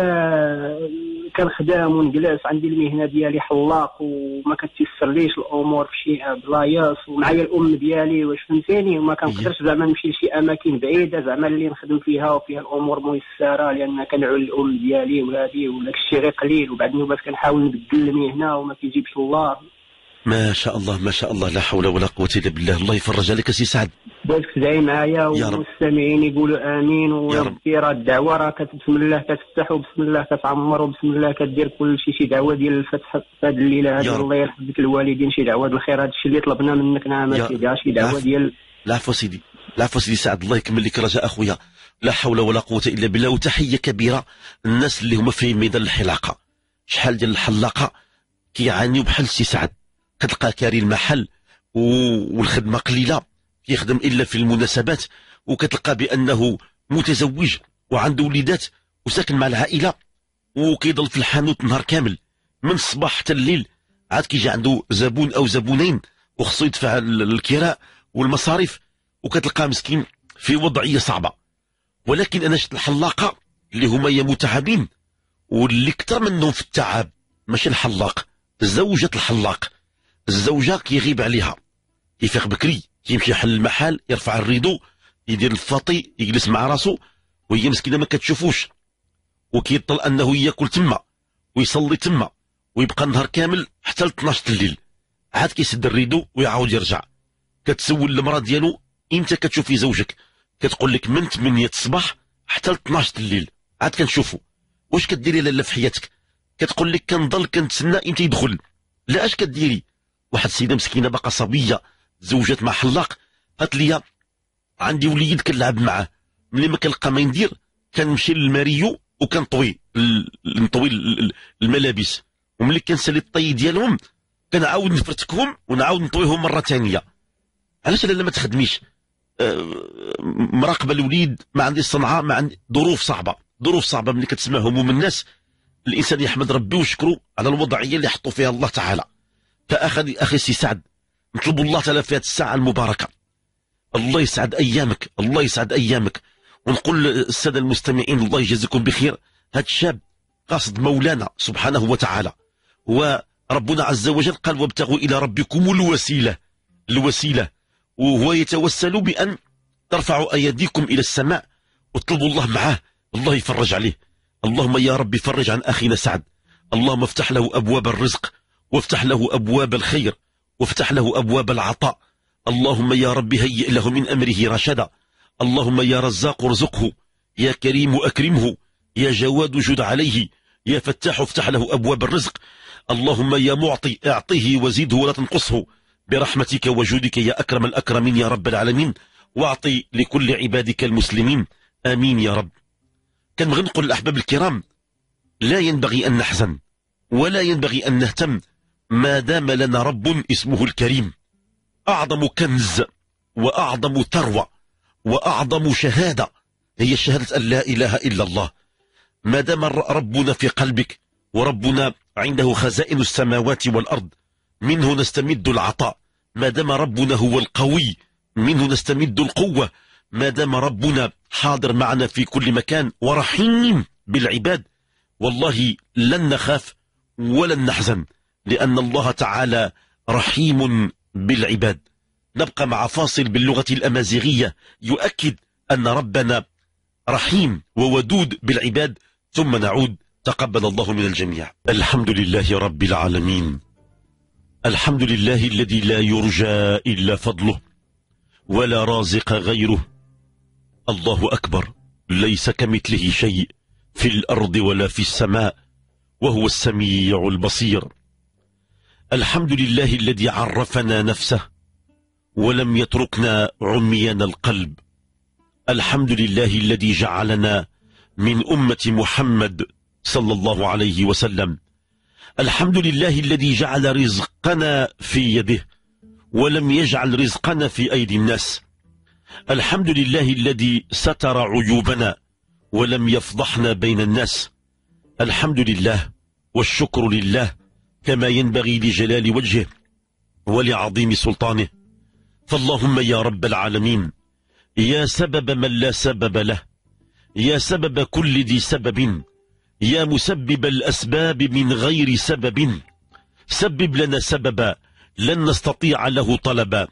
كان خدام ونجلس، عندي المهنة ديالي حلاق وما كتيسرليش الأمور في شي بلايص، ومعايا الأم ديالي واش فهمتيني، وما كنقدرش زعما نمشي لشي أماكن بعيدة زعما اللي نخدم فيها وفيها الأمور ميسرة، لأن كنعول الأم ديالي وهادي وداك الشيء غير قليل، وبعد النوبات كنحاول نبدل المهنة وما كيجيبش الله. ما شاء الله ما شاء الله، لا حول ولا قوة إلا بالله. الله يفرج عليك سي سعد. بغيتك تدعي معايا والمستمعين يقولوا امين، وربي راه الدعوه راه بسم الله كتفتح وبسم الله كتعمر وبسم الله كدير كل شيء، شي دعوه ديال الفتح في هذه الليله هذه، الله يرحم الوالدين، شي دعوه الخير، هذا الشيء اللي طلبنا منك نعم سيدي، شي دعوه ديال العفو سيدي. العفو سيدي سعد، الله يكمل لك رجاء اخويا، لا حول ولا قوه الا بالله. وتحيه كبيره الناس اللي هما في ميدان الحلاقه، شحال ديال الحلاقه كيعانيوا بحال سي سعد، كتلقى كاري المحل والخدمه قليله، يخدم إلا في المناسبات، وكتلقى بأنه متزوج وعنده وليدات وساكن مع العائلة وكيضل في الحانوت نهار كامل من الصباح حتى الليل، عاد كيجي عنده زبون أو زبونين وخصو يدفع الكراء والمصاريف، وكتلقى مسكين في وضعية صعبة. ولكن أنا شفت الحلاقة اللي هما يا متعبين، واللي كتر منهم في التعب ماشي الحلاق، زوجة الحلاق، الزوجة كيغيب عليها، يفيق بكري يمشي يحل المحل، يرفع الريدو، يدير الفاطي، يجلس مع راسو، وهي مسكينه ما كتشوفوش، وكيطل انه ياكل تما ويصلي تما ويبقى النهار كامل حتى ل اثناش الليل، عاد كيسد الريدو ويعاود يرجع. كتسول المراه ديالو امتى كتشوفي زوجك؟ كتقول لك من ثمانية الصباح حتى ل اثناش الليل عاد كنشوفو. واش كديري لاله في حياتك؟ كتقول لك كنضل كنتسنى امتى يدخل. لا اش كديري؟ واحد السيده مسكينه باقا صبيه تزوجت مع حلاق، قالت لي عندي وليد كنلعب معاه، ملي ما كنلقى ما ندير كنمشي للماريو وكنطوي نطوي الملابس، وملي كنسالي الطي ديالهم كنعاود نفرتكهم ونعاود نطويهم مره ثانيه. علاش لا ما تخدميش؟ أه مراقبه الوليد، ما عندي صنعه، ما عندي ظروف صعبه، ظروف صعبه. ملي كتسمع هموم الناس الانسان يحمد ربي ويشكره على الوضعيه اللي حطوا فيها الله تعالى. فاخي اخي سي سعد، نطلب الله تعالى في هذه الساعه المباركه الله يسعد ايامك، الله يسعد ايامك. ونقول للساده المستمعين الله يجازيكم بخير. هذا الشاب قاصد مولانا سبحانه وتعالى، وربنا عز وجل قال وابتغوا الى ربكم الوسيله، الوسيله، وهو يتوسل بان ترفعوا ايديكم الى السماء وتطلبوا الله معاه، الله يفرج عليه. اللهم يا رب فرج عن اخينا سعد، اللهم افتح له ابواب الرزق، وافتح له ابواب الخير، وافتح له ابواب العطاء. اللهم يا رب هيئ له من امره رشدا. اللهم يا رزاق ارزقه، يا كريم اكرمه، يا جواد جد عليه، يا فتاح افتح له ابواب الرزق. اللهم يا معطي اعطيه وزده ولا تنقصه برحمتك وجودك يا اكرم الاكرمين يا رب العالمين، واعطي لكل عبادك المسلمين امين يا رب. كان بغي نقول الاحباب الكرام، لا ينبغي ان نحزن ولا ينبغي ان نهتم ما دام لنا رب اسمه الكريم. اعظم كنز واعظم ثروه واعظم شهاده هي شهاده ان لا اله الا الله. ما دام ربنا في قلبك، وربنا عنده خزائن السماوات والارض، منه نستمد العطاء. ما دام ربنا هو القوي، منه نستمد القوه. ما دام ربنا حاضر معنا في كل مكان ورحيم بالعباد، والله لن نخاف ولن نحزن، لأن الله تعالى رحيم بالعباد. نبقى مع فاصل باللغة الأمازيغية يؤكد أن ربنا رحيم وودود بالعباد، ثم نعود. تقبل الله من الجميع. الحمد لله رب العالمين، الحمد لله الذي لا يرجى إلا فضله ولا رازق غيره. الله أكبر، ليس كمثله شيء في الأرض ولا في السماء، وهو السميع البصير. الحمد لله الذي عرفنا نفسه ولم يتركنا عميان القلب. الحمد لله الذي جعلنا من أمة محمد صلى الله عليه وسلم. الحمد لله الذي جعل رزقنا في يده ولم يجعل رزقنا في أيدي الناس. الحمد لله الذي ستر عيوبنا ولم يفضحنا بين الناس. الحمد لله والشكر لله كما ينبغي لجلال وجهه ولعظيم سلطانه. فاللهم يا رب العالمين، يا سبب من لا سبب له، يا سبب كل ذي سبب، يا مسبب الأسباب من غير سبب، سبب لنا سببا لن نستطيع له طلبا.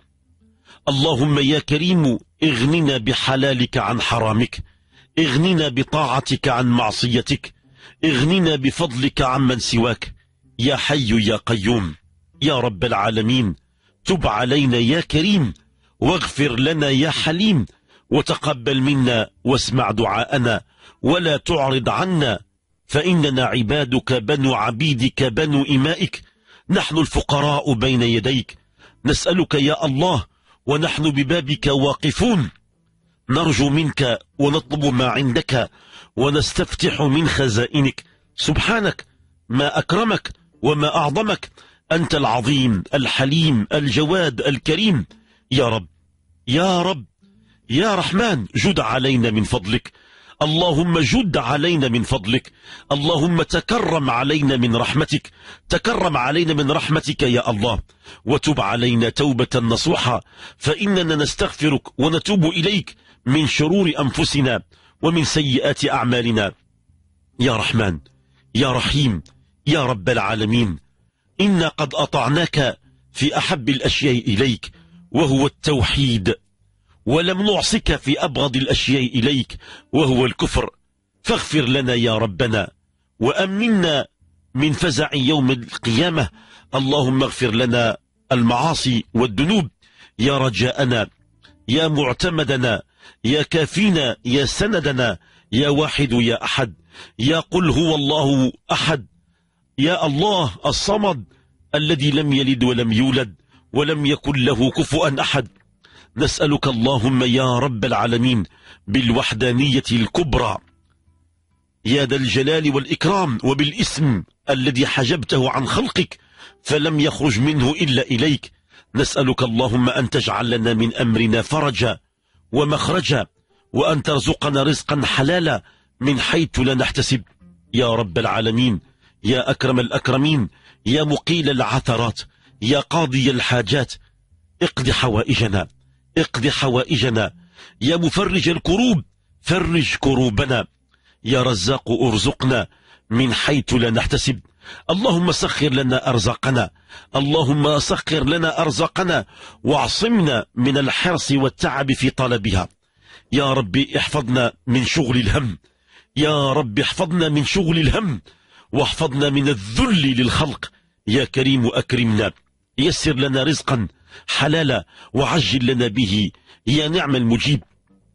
اللهم يا كريم اغننا بحلالك عن حرامك، اغننا بطاعتك عن معصيتك، اغننا بفضلك عمن سواك. يا حي يا قيوم يا رب العالمين، تب علينا يا كريم، واغفر لنا يا حليم، وتقبل منا واسمع دعاءنا ولا تعرض عنا، فإننا عبادك بنو عبيدك بنو إمائك، نحن الفقراء بين يديك، نسألك يا الله ونحن ببابك واقفون، نرجو منك ونطلب ما عندك ونستفتح من خزائنك. سبحانك، ما أكرمك وما أعظمك، أنت العظيم الحليم الجواد الكريم. يا رب يا رب يا رحمن، جد علينا من فضلك، اللهم جد علينا من فضلك، اللهم تكرم علينا من رحمتك، تكرم علينا من رحمتك يا الله، وتب علينا توبة نصوحة، فإننا نستغفرك ونتوب إليك من شرور أنفسنا ومن سيئات أعمالنا. يا رحمن يا رحيم يا رب العالمين، إنا قد أطعناك في أحب الأشياء إليك وهو التوحيد، ولم نعصك في أبغض الأشياء إليك وهو الكفر، فاغفر لنا يا ربنا وأمنا من فزع يوم القيامة. اللهم اغفر لنا المعاصي والذنوب يا رجاءنا، يا معتمدنا، يا كافينا، يا سندنا، يا واحد يا أحد، يا قل هو الله أحد، يا الله الصمد الذي لم يلد ولم يولد ولم يكن له كفوا أحد. نسألك اللهم يا رب العالمين بالوحدانية الكبرى يا ذا الجلال والإكرام وبالاسم الذي حجبته عن خلقك فلم يخرج منه إلا إليك، نسألك اللهم أن تجعل لنا من أمرنا فرجا ومخرجا، وأن ترزقنا رزقا حلالا من حيث لا نحتسب يا رب العالمين، يا أكرم الأكرمين، يا مقيل العثرات، يا قاضي الحاجات، اقض حوائجنا اقض حوائجنا، يا مفرج الكروب فرج كروبنا، يا رزاق ارزقنا من حيث لا نحتسب. اللهم سخر لنا أرزاقنا، اللهم سخر لنا أرزاقنا واعصمنا من الحرص والتعب في طلبها. يا ربي احفظنا من شغل الهم، يا رب احفظنا من شغل الهم واحفظنا من الذل للخلق. يا كريم أكرمنا، يسر لنا رزقا حلالا وعجل لنا به، يا نعم المجيب.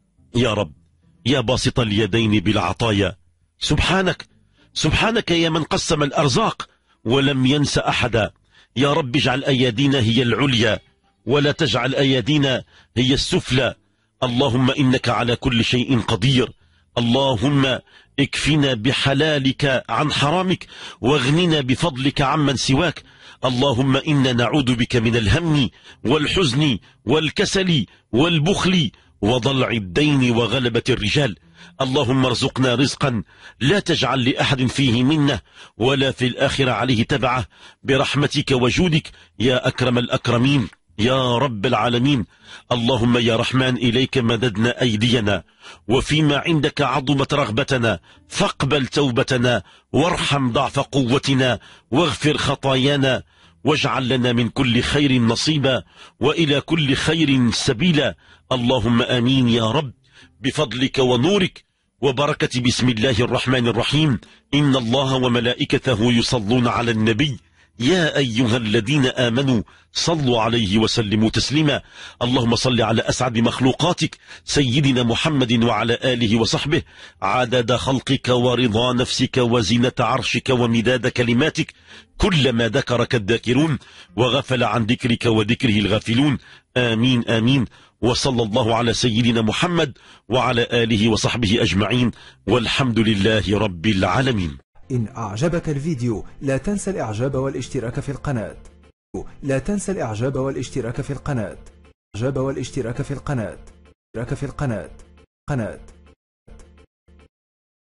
يا رب يا باسط اليدين بالعطايا، سبحانك سبحانك يا من قسم الأرزاق ولم ينس أحدا. يا رب اجعل أيادينا هي العليا ولا تجعل أيادينا هي السفلى. اللهم إنك على كل شيء قدير. اللهم اكفنا بحلالك عن حرامك واغننا بفضلك عمن سواك. اللهم إنا نعوذ بك من الهم والحزن والكسل والبخل وضلع الدين وغلبة الرجال. اللهم ارزقنا رزقا لا تجعل لأحد فيه منه ولا في الآخرة عليه تبعه برحمتك وجودك يا أكرم الأكرمين يا رب العالمين. اللهم يا رحمن إليك مددنا أيدينا، وفيما عندك عظمت رغبتنا، فاقبل توبتنا وارحم ضعف قوتنا واغفر خطايانا، واجعل لنا من كل خير نصيبا وإلى كل خير سبيلا. اللهم آمين يا رب بفضلك ونورك وبركة بسم الله الرحمن الرحيم. إن الله وملائكته يصلون على النبي يا أيها الذين آمنوا صلوا عليه وسلموا تسليما. اللهم صل على أسعد مخلوقاتك سيدنا محمد وعلى آله وصحبه عدد خلقك ورضا نفسك وزينة عرشك ومداد كلماتك، كلما ذكرك الذاكرون وغفل عن ذكرك وذكره الغافلون. آمين آمين. وصلى الله على سيدنا محمد وعلى آله وصحبه أجمعين، والحمد لله رب العالمين. إن أعجبك الفيديو لا تنسى الإعجاب والاشتراك في القناة. لا تنسى الإعجاب والاشتراك في القناة. إعجاب والاشتراك في القناة. اشتراك في القناة. قناة